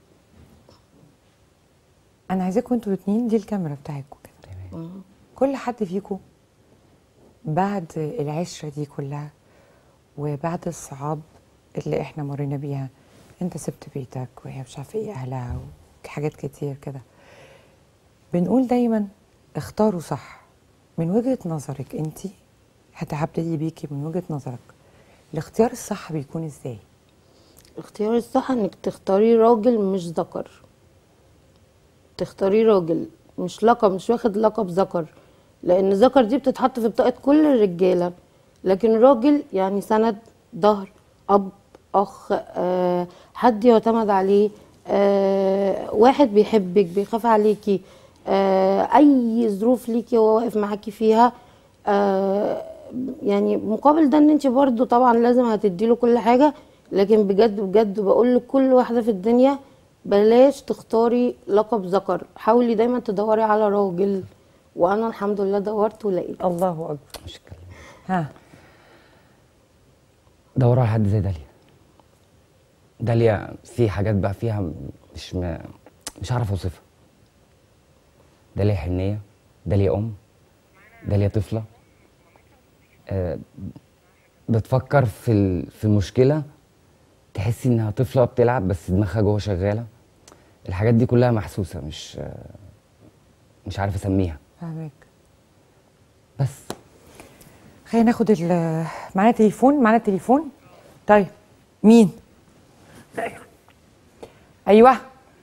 انا عايزاكم انتوا الاثنين، دي الكاميرا بتاعتكم كده، تمام. كل حد فيكم بعد العشره دي كلها وبعد الصعاب اللي احنا مرينا بيها، انت سبت بيتك وهي مش عارفه ايه اهلها وحاجات كتير كده، بنقول دايما اختاروا صح. من وجهه نظرك انت، هتعبدي بيكي من وجهه نظرك، الاختيار الصح بيكون ازاي؟ الاختيار الصح انك تختاري راجل مش ذكر، تختاري راجل مش لقب، مش واخد لقب ذكر، لان ذكر دي بتتحط في بطاقه كل الرجاله، لكن راجل يعني سند، ظهر، اب، اخ، آه حد يعتمد عليه، آه واحد بيحبك، بيخاف عليكي، آه اي ظروف ليكي هو واقف معاكي فيها. آه يعني مقابل ده ان انت برضو طبعا لازم هتديله كل حاجه، لكن بجد بجد بقول لكل واحده في الدنيا بلاش تختاري لقب ذكر، حاولي دايما تدوري على راجل، وانا الحمد لله دورت ولقيت. الله اكبر. مش كلام. ها دوروا على حد زي داليا. داليا في حاجات بقى فيها مش م... مش عارف اوصفها. داليا حنيه، داليا ام، داليا طفله، آه بتفكر في ال... في المشكله، تحسي انها طفله بتلعب بس دماغها جوه شغاله. الحاجات دي كلها محسوسه، مش آه مش عارف اسميها. فاهمك. بس خلينا ناخد ال معانا تليفون، معانا تليفون. طيب مين؟ ايوه.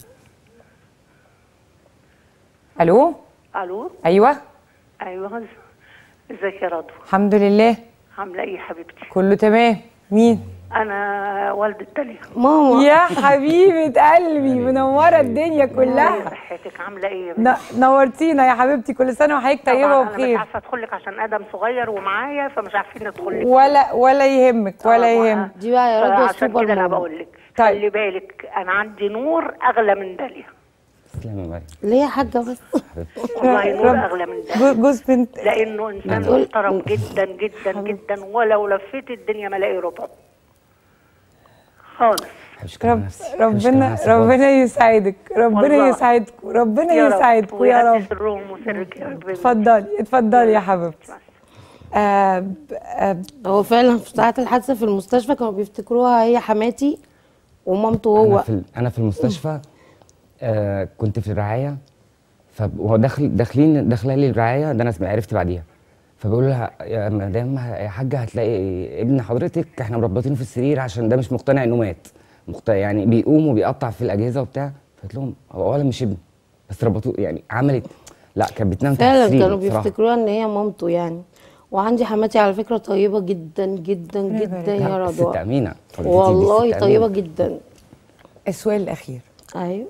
الو. الو. ايوه. ايوه ازيك يا رضوى؟ الحمد لله. عامله ايه يا حبيبتي؟ كله تمام. مين؟ انا والده داليا. ماما. يا حبيبه قلبي منوره الدنيا كلها. صحتك عامله ايه يا بنتي؟ نورتينا يا حبيبتي، كل سنه وحضرتك طيبه وبخير. انا مش عارفه ادخل لك عشان ادم صغير ومعايا فمش عارفين ندخل لك. ولا ولا يهمك ولا يهمك. دي بقى يا رضوى عشان سوبر كده انا ماما. بقول لك خلي بالك انا عندي نور اغلى من داليا. تسلمي يا مريم. ليه يا حاجه بس؟ والله نور اغلى من داليا. جوز بنت. لانه انسان محترم جدا جدا جدا، ولو لفيت الدنيا ما الاقي ربعه خالص. رب ربنا ربنا يسعدك، ربنا يسعدكم، ربنا يسعدكم يا رب. سرهم وسرك يا رب. اتفضلي اتفضلي يا حبيبتي. آه آه هو فعلا في ساعه الحادثه في المستشفى كانوا بيفتكروها هي حماتي ومامته هو. انا في انا في المستشفى آه كنت في الرعايه، فهو داخل داخلين داخله لي الرعايه، ده انا عرفت بعديها، فبقول لها يا مدام يا حاجه هتلاقي ابن حضرتك احنا مربطينه في السرير عشان ده مش مقتنع انه مات، مقتنع يعني بيقوم وبيقطع في الاجهزه وبتاع. فقلت لهم هو ولا مش ابني بس ربطوه، يعني عملت لا كانت بتنام تحت السرير. فعلا كانوا بيفتكروها ان هي مامته يعني. وعندي حماتي على فكره طيبه جدا جدا جدا يا رضوى. ست امينه والله طيبه جدا. السؤال الاخير. ايوه.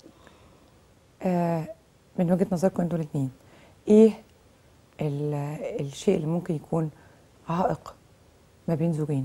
آه من وجهه نظركم انتوا الاثنين، ايه الشيء اللي ممكن يكون عائق ما بين زوجين؟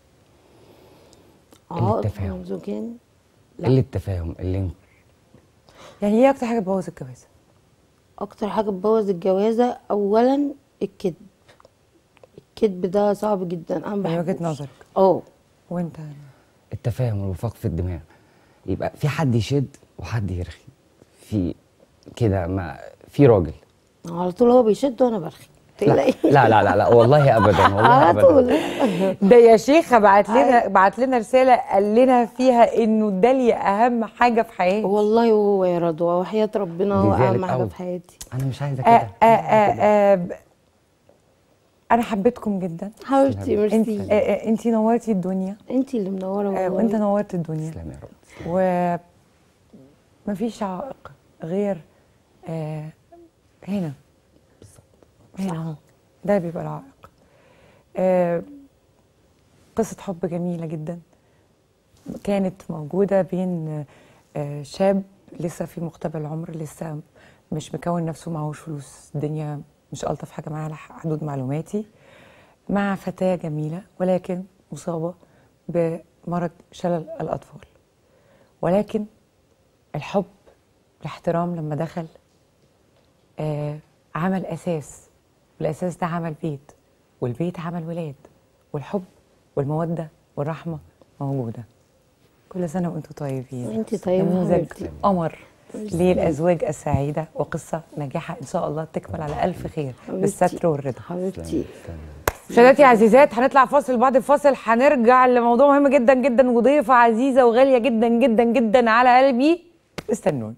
عائق ما بين زوجين؟ قله التفاهم. اللي يعني ايه اكتر حاجه تبوظ الجوازه؟ اكتر حاجه تبوظ الجوازه اولا الكذب. الكذب ده صعب جدا. انا من وجهه نظرك. اه. وانت؟ التفاهم والوفاق في الدماغ، يبقى في حد يشد وحد يرخي، في كده ما في راجل على طول هو بيشد وانا برخي. لا لا لا لا, لا والله ابدا والله على طول. ده يا شيخه بعت لنا بعت لنا رساله قال لنا فيها انه داليا اهم حاجه في حياتي. والله وهو يا رضوى وحياه ربنا هو اهم حاجه في حياتي. انا مش عايزه كده. آه آه آه آه انا حبيتكم جدا حبيبتي. ميرسي. انت آه انت نورتي الدنيا. انت اللي منوره والله. آه وانت نورت الدنيا. تسلمي يا رب. ومفيش عائق غير آه هنا هنا اهو، ده بيبقى العائق. آه قصة حب جميلة جدا كانت موجودة بين آه شاب لسه في مقتبل العمر، لسه مش مكون نفسه، معهوش فلوس، الدنيا مش ألطف حاجة معاه على حدود معلوماتي، مع فتاة جميلة ولكن مصابة بمرض شلل الأطفال. ولكن الحب الاحترام لما دخل آه عمل أساس، والأساس ده عمل بيت، والبيت عمل ولاد، والحب والمودة والرحمة موجودة. كل سنة وانتم طيبين. وانتي طيبة نموذج قمر للأزواج السعيدة، وقصة ناجحة إن شاء الله تكمل على ألف خير بالستر والرضا. حبيبتي. مشاهداتي عزيزات، هنطلع فاصل، بعد الفاصل هنرجع لموضوع مهم جدا جدا وضيفة عزيزة وغالية جدا جدا جدا على قلبي. استنوني.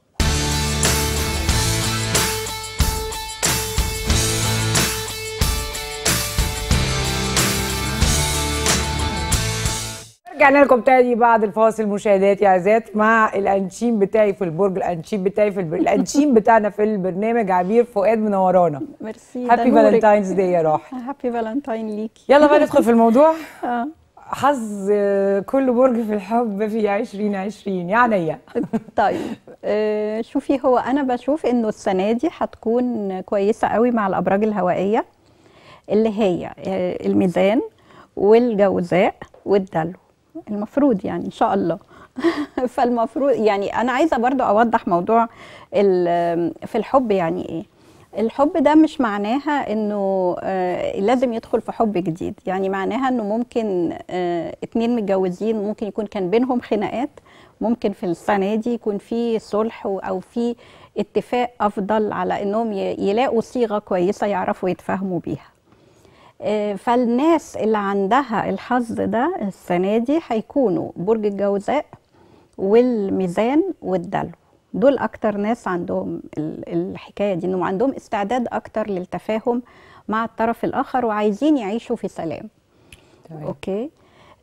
رجعنا لكم تاني بعد الفاصل مشاهداتي عزيزات مع الانشيم بتاعي في البرج، الانشيم بتاعي في البرج، الانشيم بتاعنا في البرنامج عبير فؤاد منورانا. ميرسي. هابي فالنتاينز داي يا روحي. هابي فالنتاين ليكي. يلا بقى ندخل في الموضوع. اه حظ كل برج في الحب في عشرين عشرين يعني. طيب آه شوفي، هو انا بشوف انه السنه دي هتكون كويسه قوي مع الابراج الهوائيه اللي هي الميزان والجوزاء والدلو، المفروض يعني ان شاء الله. فالمفروض يعني انا عايزه برضو اوضح موضوع في الحب يعني ايه. الحب ده مش معناها انه آه لازم يدخل في حب جديد، يعني معناها انه ممكن آه اتنين متجوزين ممكن يكون كان بينهم خناقات، ممكن في السنه دي يكون في صلح او في اتفاق افضل على انهم يلاقوا صيغه كويسه يعرفوا يتفاهموا بيها. فالناس اللي عندها الحظ ده السنة دي هيكونوا برج الجوزاء والميزان والدلو، دول أكتر ناس عندهم الحكاية دي، إنهم عندهم استعداد أكتر للتفاهم مع الطرف الآخر وعايزين يعيشوا في سلام. تمام. أوكي.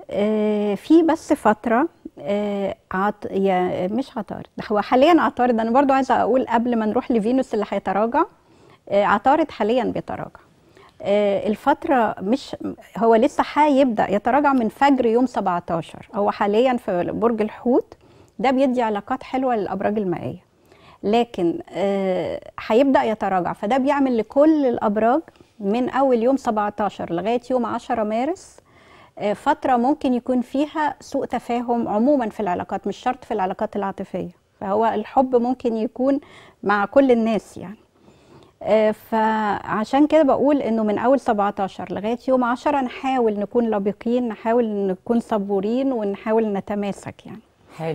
آه في بس فتره آه عط... يا مش عطارد، هو حاليا عطارد. انا برضو عايزه اقول قبل ما نروح لفينوس اللي هيتراجع، آه عطارد حاليا بيتراجع. آه الفتره مش هو لسه هيبدا يتراجع من فجر يوم سبعتاشر. هو حاليا في برج الحوت، ده بيدي علاقات حلوه للابراج المائيه، لكن هيبدا آه يتراجع. فده بيعمل لكل الابراج من اول يوم سبعتاشر لغايه يوم عشرة مارس آه فتره ممكن يكون فيها سوء تفاهم عموما في العلاقات، مش شرط في العلاقات العاطفيه. فهو الحب ممكن يكون مع كل الناس يعني. آه فعشان كده بقول انه من اول سبعتاشر لغايه يوم عشرة نحاول نكون لبقين، نحاول نكون صبورين، ونحاول نتماسك يعني. حلو.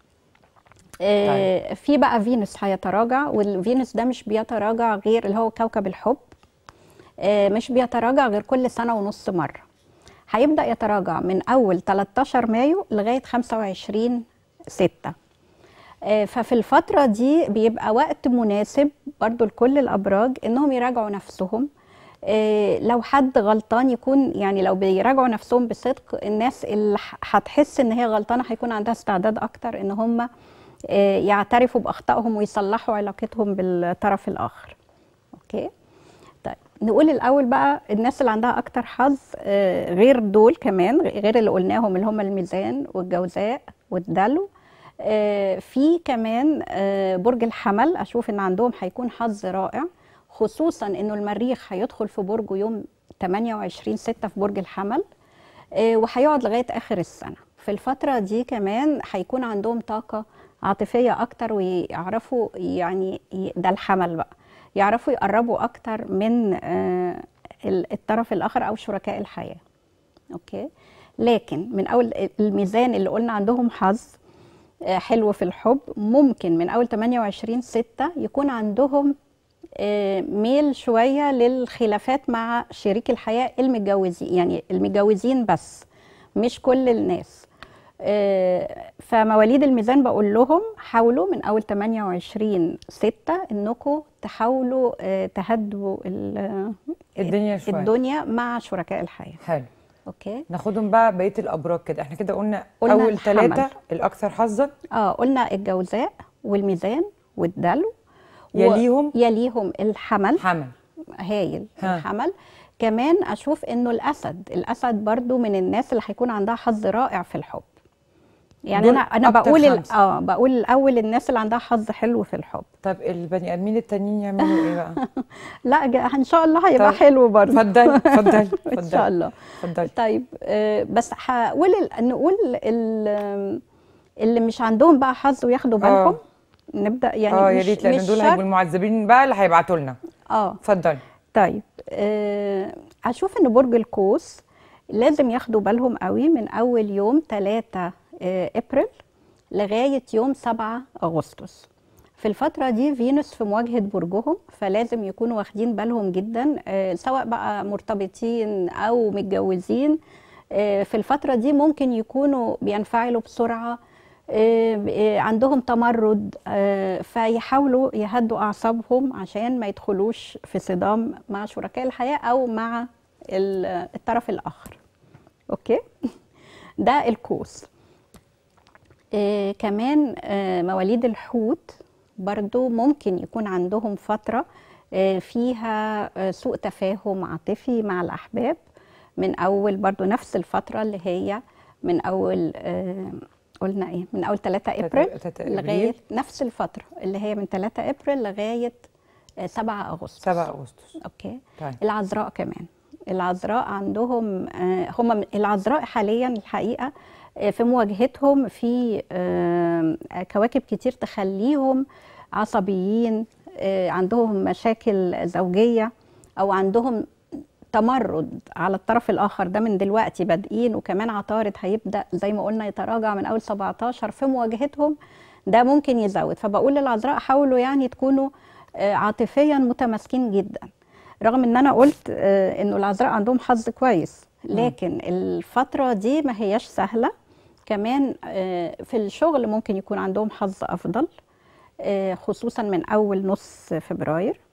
آه طيب. في بقى فينوس هيتراجع، والفينوس ده مش بيتراجع غير اللي هو كوكب الحب، آه مش بيتراجع غير كل سنه ونص مره. هيبدا يتراجع من اول تلتاشر مايو لغايه خمسة وعشرين ستة. آه ففي الفتره دي بيبقى وقت مناسب برضو لكل الابراج انهم يراجعوا نفسهم. آه لو حد غلطان يكون يعني لو بيراجعوا نفسهم بصدق، الناس اللي هتحس ان هي غلطانه هيكون عندها استعداد اكتر ان هم آه يعترفوا باخطائهم ويصلحوا علاقتهم بالطرف الاخر. اوكي طيب، نقول الاول بقى الناس اللي عندها اكتر حظ آه غير دول كمان، غير اللي قلناهم اللي هم الميزان والجوزاء والدلو. آه في كمان آه برج الحمل، اشوف ان عندهم هيكون حظ رائع، خصوصا انه المريخ هيدخل في برجه يوم تمنية وعشرين ستة في برج الحمل، آه وهيقعد لغايه اخر السنه. في الفتره دي كمان هيكون عندهم طاقه عاطفيه اكتر، ويعرفوا يعني ده الحمل بقى يعرفوا يقربوا اكتر من آه الطرف الاخر او شركاء الحياه. اوكي، لكن من اول الميزان اللي قلنا عندهم حظ حلو في الحب، ممكن من اول تمنية وعشرين ستة يكون عندهم ميل شويه للخلافات مع شريك الحياه المتجوزين، يعني المتجوزين بس مش كل الناس. فمواليد الميزان بقول لهم حاولوا من اول تمنية وعشرين ستة انكم تحاولوا تهدوا الدنيا شويه الدنيا مع شركاء الحياه. حلو. اوكي، ناخدهم بقى بقيه الابراج كده. احنا كده قلنا, قلنا اول ثلاثه الاكثر حظا. اه قلنا الجوزاء والميزان والدلو، يليهم يليهم الحمل. حمل هايل. ها. الحمل كمان اشوف انه الاسد، الاسد برضو من الناس اللي هيكون عندها حظ رائع في الحب. يعني انا انا بقول اه بقول الاول الناس اللي عندها حظ حلو في الحب. طب البني ادمين التانيين يعملوا ايه بقى؟ لا ان شاء الله هيبقى حلو برضه. اتفضلي اتفضلي ان شاء الله. اتفضلي. طيب آه بس هقول نقول اللي مش عندهم بقى حظ وياخدوا بالهم. أوه. نبدا يعني اه يا ريت، لان دول هيبقوا المعذبين بقى اللي هيبعتوا لنا. اه اتفضلي. طيب آه اشوف ان برج القوس لازم ياخدوا بالهم قوي من اول يوم تلاتة ابريل لغايه يوم سبعة اغسطس. في الفتره دي فينوس في مواجهه برجهم، فلازم يكونوا واخدين بالهم جدا سواء بقى مرتبطين او متجوزين. في الفتره دي ممكن يكونوا بينفعلوا بسرعه، عندهم تمرد، فيحاولوا يهدوا اعصابهم عشان ما يدخلوش في صدام مع شركاء الحياه او مع الطرف الاخر. اوكي، ده القوس. آه كمان آه مواليد الحوت برضو ممكن يكون عندهم فترة آه فيها آه سوء تفاهم عاطفي مع الأحباب، من أول برضو نفس الفترة اللي هي من أول آه قلنا إيه من أول تلاتة إبريل لغاية نفس الفترة اللي هي من تلاتة إبريل لغاية آه سبعة أغسطس. سبعة أغسطس. أوكي. طيب. العذراء كمان، العذراء عندهم آه هم العذراء حاليا الحقيقة في مواجهتهم في كواكب كتير تخليهم عصبيين، عندهم مشاكل زوجية أو عندهم تمرد على الطرف الآخر. ده من دلوقتي بادئين، وكمان عطارد هيبدأ زي ما قلنا يتراجع من أول سبعتاشر في مواجهتهم، ده ممكن يزود. فبقول للعذراء حاولوا يعني تكونوا عاطفيا متماسكين جدا، رغم ان انا قلت انه العذراء عندهم حظ كويس، لكن الفترة دي ما هياش سهلة. كمان في الشغل ممكن يكون عندهم حظ أفضل، خصوصا من أول نص فبراير.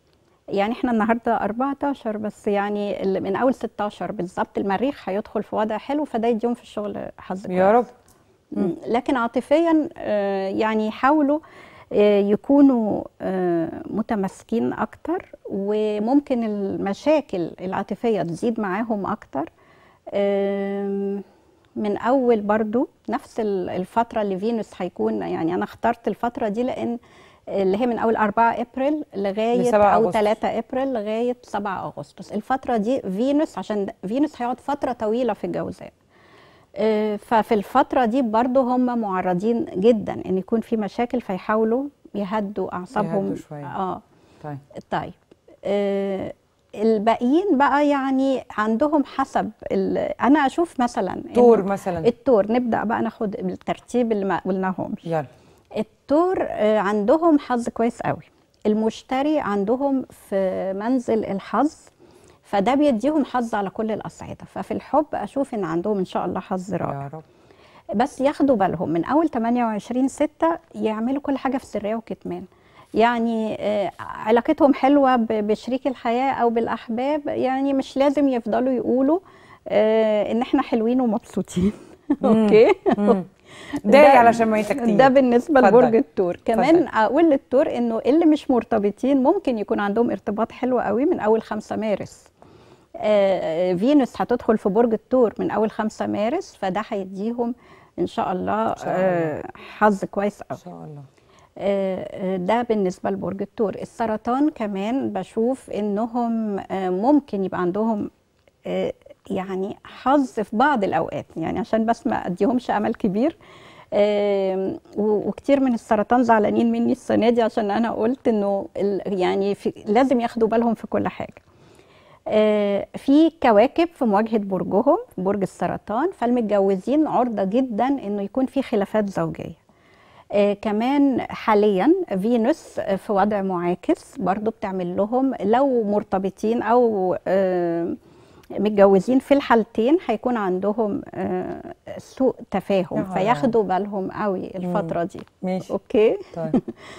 يعني احنا النهارده أربعتاشر، بس يعني ال- من اول ستاشر بالظبط المريخ هيدخل في وضع حلو، فده يديهم في الشغل حظ كويس. يا رب. مم. لكن عاطفيا آه، يعني يحاولوا آه، يكونوا آه، متماسكين اكتر، وممكن المشاكل العاطفيه تزيد معاهم اكتر. آم، من اول برضو نفس ال- الفتره اللي فينوس هيكون، يعني انا اخترت الفتره دي لان اللي هي من اول أربعة ابريل لغايه لسبعة او أغسطس. ثلاثة ابريل لغايه سبعة اغسطس. الفتره دي فينوس، عشان فينوس هيقعد فتره طويله في الجوزاء، آه، ففي الفتره دي برضو هم معرضين جدا ان يكون في مشاكل، فيحاولوا يهدوا اعصابهم. يهدوا شوية. اه طيب طيب آه الباقيين بقى يعني عندهم حسب ال- انا اشوف مثلا التور إنه مثلا. التور نبدا بقى ناخد بالترتيب اللي ما قلناهمش. يلا. التور آه، عندهم حظ كويس قوي. المشتري عندهم في منزل الحظ، فده بيديهم حظ على كل الأصعدة. ففي الحب أشوف إن عندهم إن شاء الله حظ رائع. يا رب. بس ياخدوا بالهم من أول ثمانية وعشرين ستة يعملوا كل حاجة في سرية وكتمان. يعني آه، علاقتهم حلوة ب- بشريك الحياة أو بالأحباب، يعني مش لازم يفضلوا يقولوا آه، إن إحنا حلوين ومبسوطين. أوكي. مم. داعي علشان ما يتكتين. ده بالنسبه اتفضل. لبرج الثور. كمان اتفضل. اقول للثور انه اللي مش مرتبطين ممكن يكون عندهم ارتباط حلو قوي من اول خمسة مارس. آه، فينوس هتدخل في برج الثور من اول خمسة مارس، فده هيديهم ان شاء الله إن شاء الله. آه، حظ كويس قوي. ان شاء الله. آه، ده بالنسبه لبرج الثور. السرطان كمان بشوف انهم آه، ممكن يبقى عندهم آه، يعني حظ في بعض الاوقات، يعني عشان بس ما اديهمش امل كبير. آم، و- وكتير من السرطان زعلانين مني السنه دي عشان انا قلت انه ال- يعني في لازم ياخدوا بالهم في كل حاجه. آه، في كواكب في مواجهه برجهم، برج السرطان، فالمتجوزين عرضه جدا انه يكون في خلافات زوجيه. آه كمان حاليا فينوس في وضع معاكس برضو بتعمل لهم لو مرتبطين او آه متجوزين، في الحالتين هيكون عندهم آه سوء تفاهم، يا فياخدوا بالهم قوي الفترة دي. ماشي. اوكي. طيب.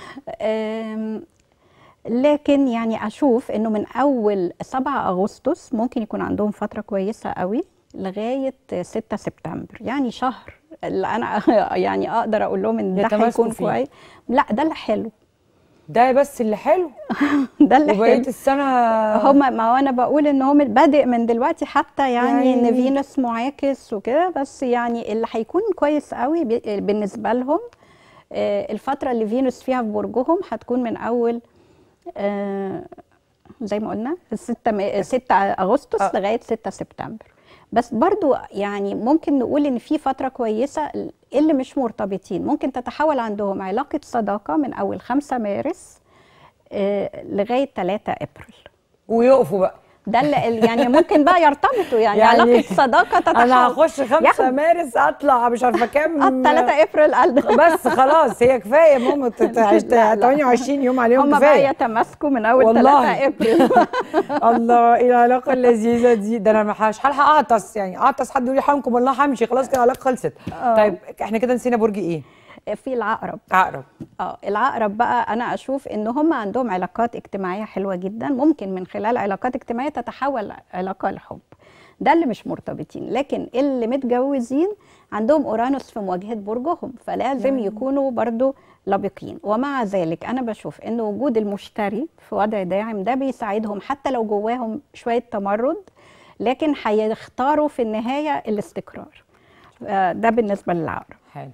آم، لكن يعني اشوف انه من اول سبعة اغسطس ممكن يكون عندهم فترة كويسة قوي لغاية ستة سبتمبر، يعني شهر اللي انا يعني اقدر اقول لهم ان ده يتماسكوا هيكون فيه. كويس. لا ده اللي حلو. ده بس اللي حلو. ده اللي وبقية حلو. السنة هما ما هو انا بقول ان هم بادئ من دلوقتي حتى، يعني, يعني- ان فينوس معاكس وكده، بس يعني اللي هيكون كويس قوي بي- بالنسبه لهم آه، الفتره اللي فينوس فيها في برجهم هتكون من اول آه، زي ما قلنا ستة ستة اغسطس آه. لغايه ستة سبتمبر. بس برضو يعني ممكن نقول ان في فتره كويسه اللي مش مرتبطين ممكن تتحول عندهم علاقه صداقه من اول خمسة مارس آه، لغايه ثلاثة ابريل، ويقفوا بقى. ده اللي يعني ممكن بقى يرتبطوا، يعني, يعني علاقه صداقه تتحول. انا هخش خمسة ياخد- مارس اطلع مش عارفه كام. اه ثلاثة ابريل قال بس خلاص هي كفايه ماما ثمانية وعشرين يوم عليهم هم بقى كفايه. يتماسكوا من اول والله. ثلاثة ابريل. الله ايه العلاقه اللذيذه دي. ده انا مش هلحق اعطس، يعني اعطس حد يقول لي حرمكم والله همشي خلاص كده العلاقه خلصت. آه. طيب احنا كده نسينا برج ايه؟ في العقرب. عقرب. اه العقرب بقى انا اشوف ان هم عندهم علاقات اجتماعيه حلوه جدا، ممكن من خلال علاقات اجتماعيه تتحول علاقه لحب. ده اللي مش مرتبطين، لكن اللي متجوزين عندهم اورانوس في مواجهه برجهم، فلازم يعني. يكونوا برضو لبقين. ومع ذلك انا بشوف ان وجود المشتري في وضع داعم ده بيساعدهم حتى لو جواهم شويه تمرد، لكن هيختاروا في النهايه الاستقرار. آه، ده بالنسبه للعقرب. حلو.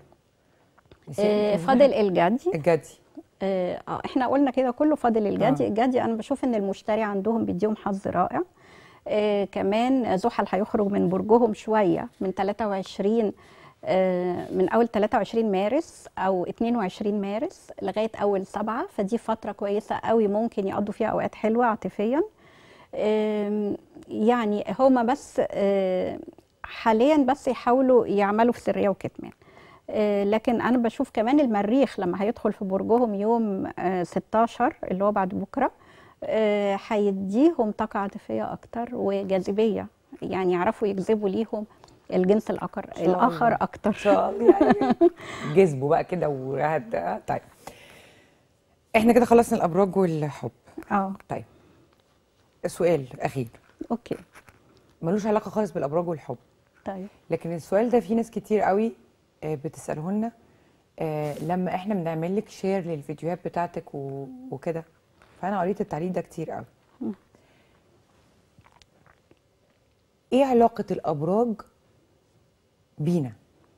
آه، فاضل الجدي. الجدي. اه آه، احنا قلنا كده كله فاضل الجدي. آه. الجدي انا بشوف ان المشتري عندهم بيديهم حظ رائع. آه كمان زحل هيخرج من برجهم شويه من ثلاثة وعشرين آه من اول ثلاثة وعشرين مارس او اثنين وعشرين مارس لغايه اول سبعة، فدي فتره كويسه قوي ممكن يقضوا فيها اوقات حلوه عاطفيا. آه يعني هما بس آه حاليا بس يحاولوا يعملوا في سريه وكتمان. آه، لكن انا بشوف كمان المريخ لما هيدخل في برجهم يوم آه، ستاشر اللي هو بعد بكره آه، هيديهم طاقه عاطفيه اكتر وجاذبيه، يعني يعرفوا يجذبوا ليهم الجنس الاخر الاخر اكتر. ان شاء الله يعني جذبوا بقى كده وهت... طيب احنا كده خلصنا الابراج والحب. اه طيب سؤال اخير. اوكي. ملوش علاقه خالص بالابراج والحب. طيب. لكن السؤال ده في ناس كتير قوي بتساله لنا لما احنا بنعمل لك شير للفيديوهات بتاعتك وكده، فانا قريت التعليق ده كتير قوي. ايه علاقه الابراج بينا؟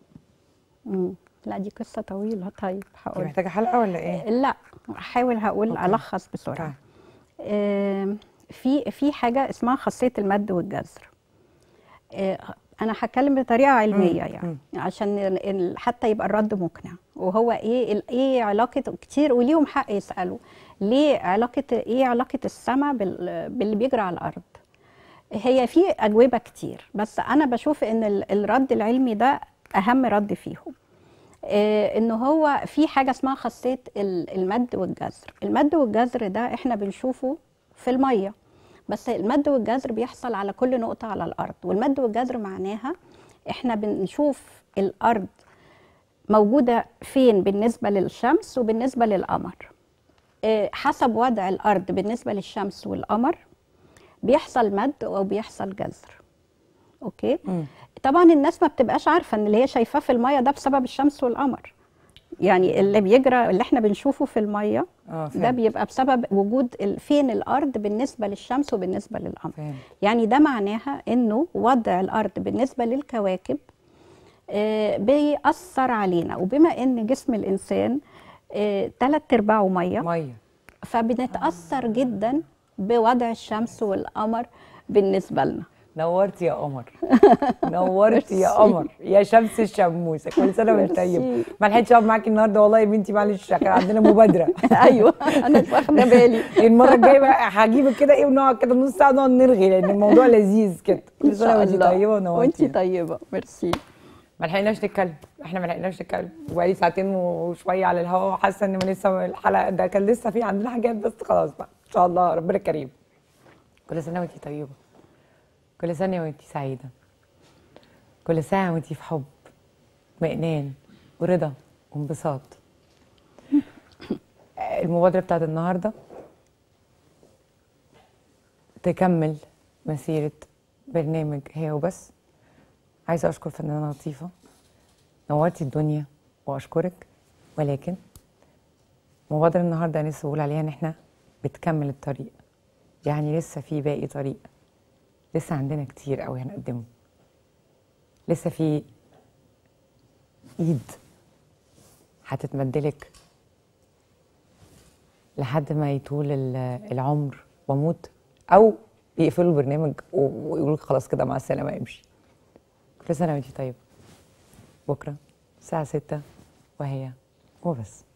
امم لا دي قصه طويله. طيب هقول. محتاجه حلقه ولا ايه؟ لا هحاول هقول أوكي. الخص بسرعه. آه في في حاجه اسمها خاصيه المد والجزر. آه انا هتكلم بطريقه علميه مم. يعني مم. عشان حتى يبقى الرد مقنع. وهو ايه ايه علاقه كتير وليهم حق يسالوا ليه علاقه ايه علاقه السماء باللي بيجري على الارض. هي في اجوبه كتير بس انا بشوف ان الرد العلمي ده اهم رد فيهم. إيه ان هو في حاجه اسمها خاصيه المد والجزر. المد والجزر ده احنا بنشوفه في الميه، بس المد والجزر بيحصل على كل نقطه على الارض. والمد والجزر معناها احنا بنشوف الارض موجوده فين بالنسبه للشمس وبالنسبه للقمر. إيه حسب وضع الارض بالنسبه للشمس والقمر بيحصل مد او بيحصل جزر. اوكي. م. طبعا الناس ما بتبقاش عارفه ان اللي هي شايفاه في الميه ده بسبب الشمس والقمر. يعني اللي بيجرى اللي احنا بنشوفه في الميه آه ده بيبقى بسبب وجود فين الارض بالنسبه للشمس وبالنسبه للقمر. فهم. يعني ده معناها انه وضع الارض بالنسبه للكواكب آه بيأثر علينا. وبما ان جسم الانسان ثلاث آه ارباعه ميه ميه فبنتأثر آه. جدا بوضع الشمس والقمر بالنسبه لنا. نورتي يا قمر. نورتي يا قمر يا شمس الشموسه. كل سنه وانت طيب. ما لحقتش اقعد معاكي النهارده والله يا بنتي، معلش كان عندنا مبادره. ايوه انا مش واخده بالي. المره الجايه بقى هجيبك كده ايه ونقعد كده نص ساعه نقعد نرغي لان الموضوع لذيذ كده. كل سنه وانت طيبه ونورتي. وانت طيبه. ميرسي. ما لحقناش نتكلم، احنا ما لحقناش نتكلم وبقالي ساعتين وشويه على الهواء وحاسه ان لسه الحلقه ده كان لسه في عندنا حاجات بس خلاص بقى ان شاء الله ربنا كريم. كل سنه وانت طيبه. كل سنة وانتي سعيدة. كل ساعة وانتي في حب واطمئنان ورضا وانبساط. المبادرة بتاعت النهاردة تكمل مسيرة برنامج هي وبس. عايزة أشكر فنانة لطيفة، نورتي الدنيا وأشكرك. ولكن مبادرة النهاردة أنا لسه بقول عليها إن إحنا بتكمل الطريق، يعني لسه في باقي طريق، لسه عندنا كتير قوي هنقدمه، لسه في ايد هتتمدلك لحد ما يطول العمر واموت، او يقفلوا البرنامج ويقولوا خلاص كده مع السلامه امشي. كل سنه وانتي طيبه. بكره الساعه ستة وهي وبس.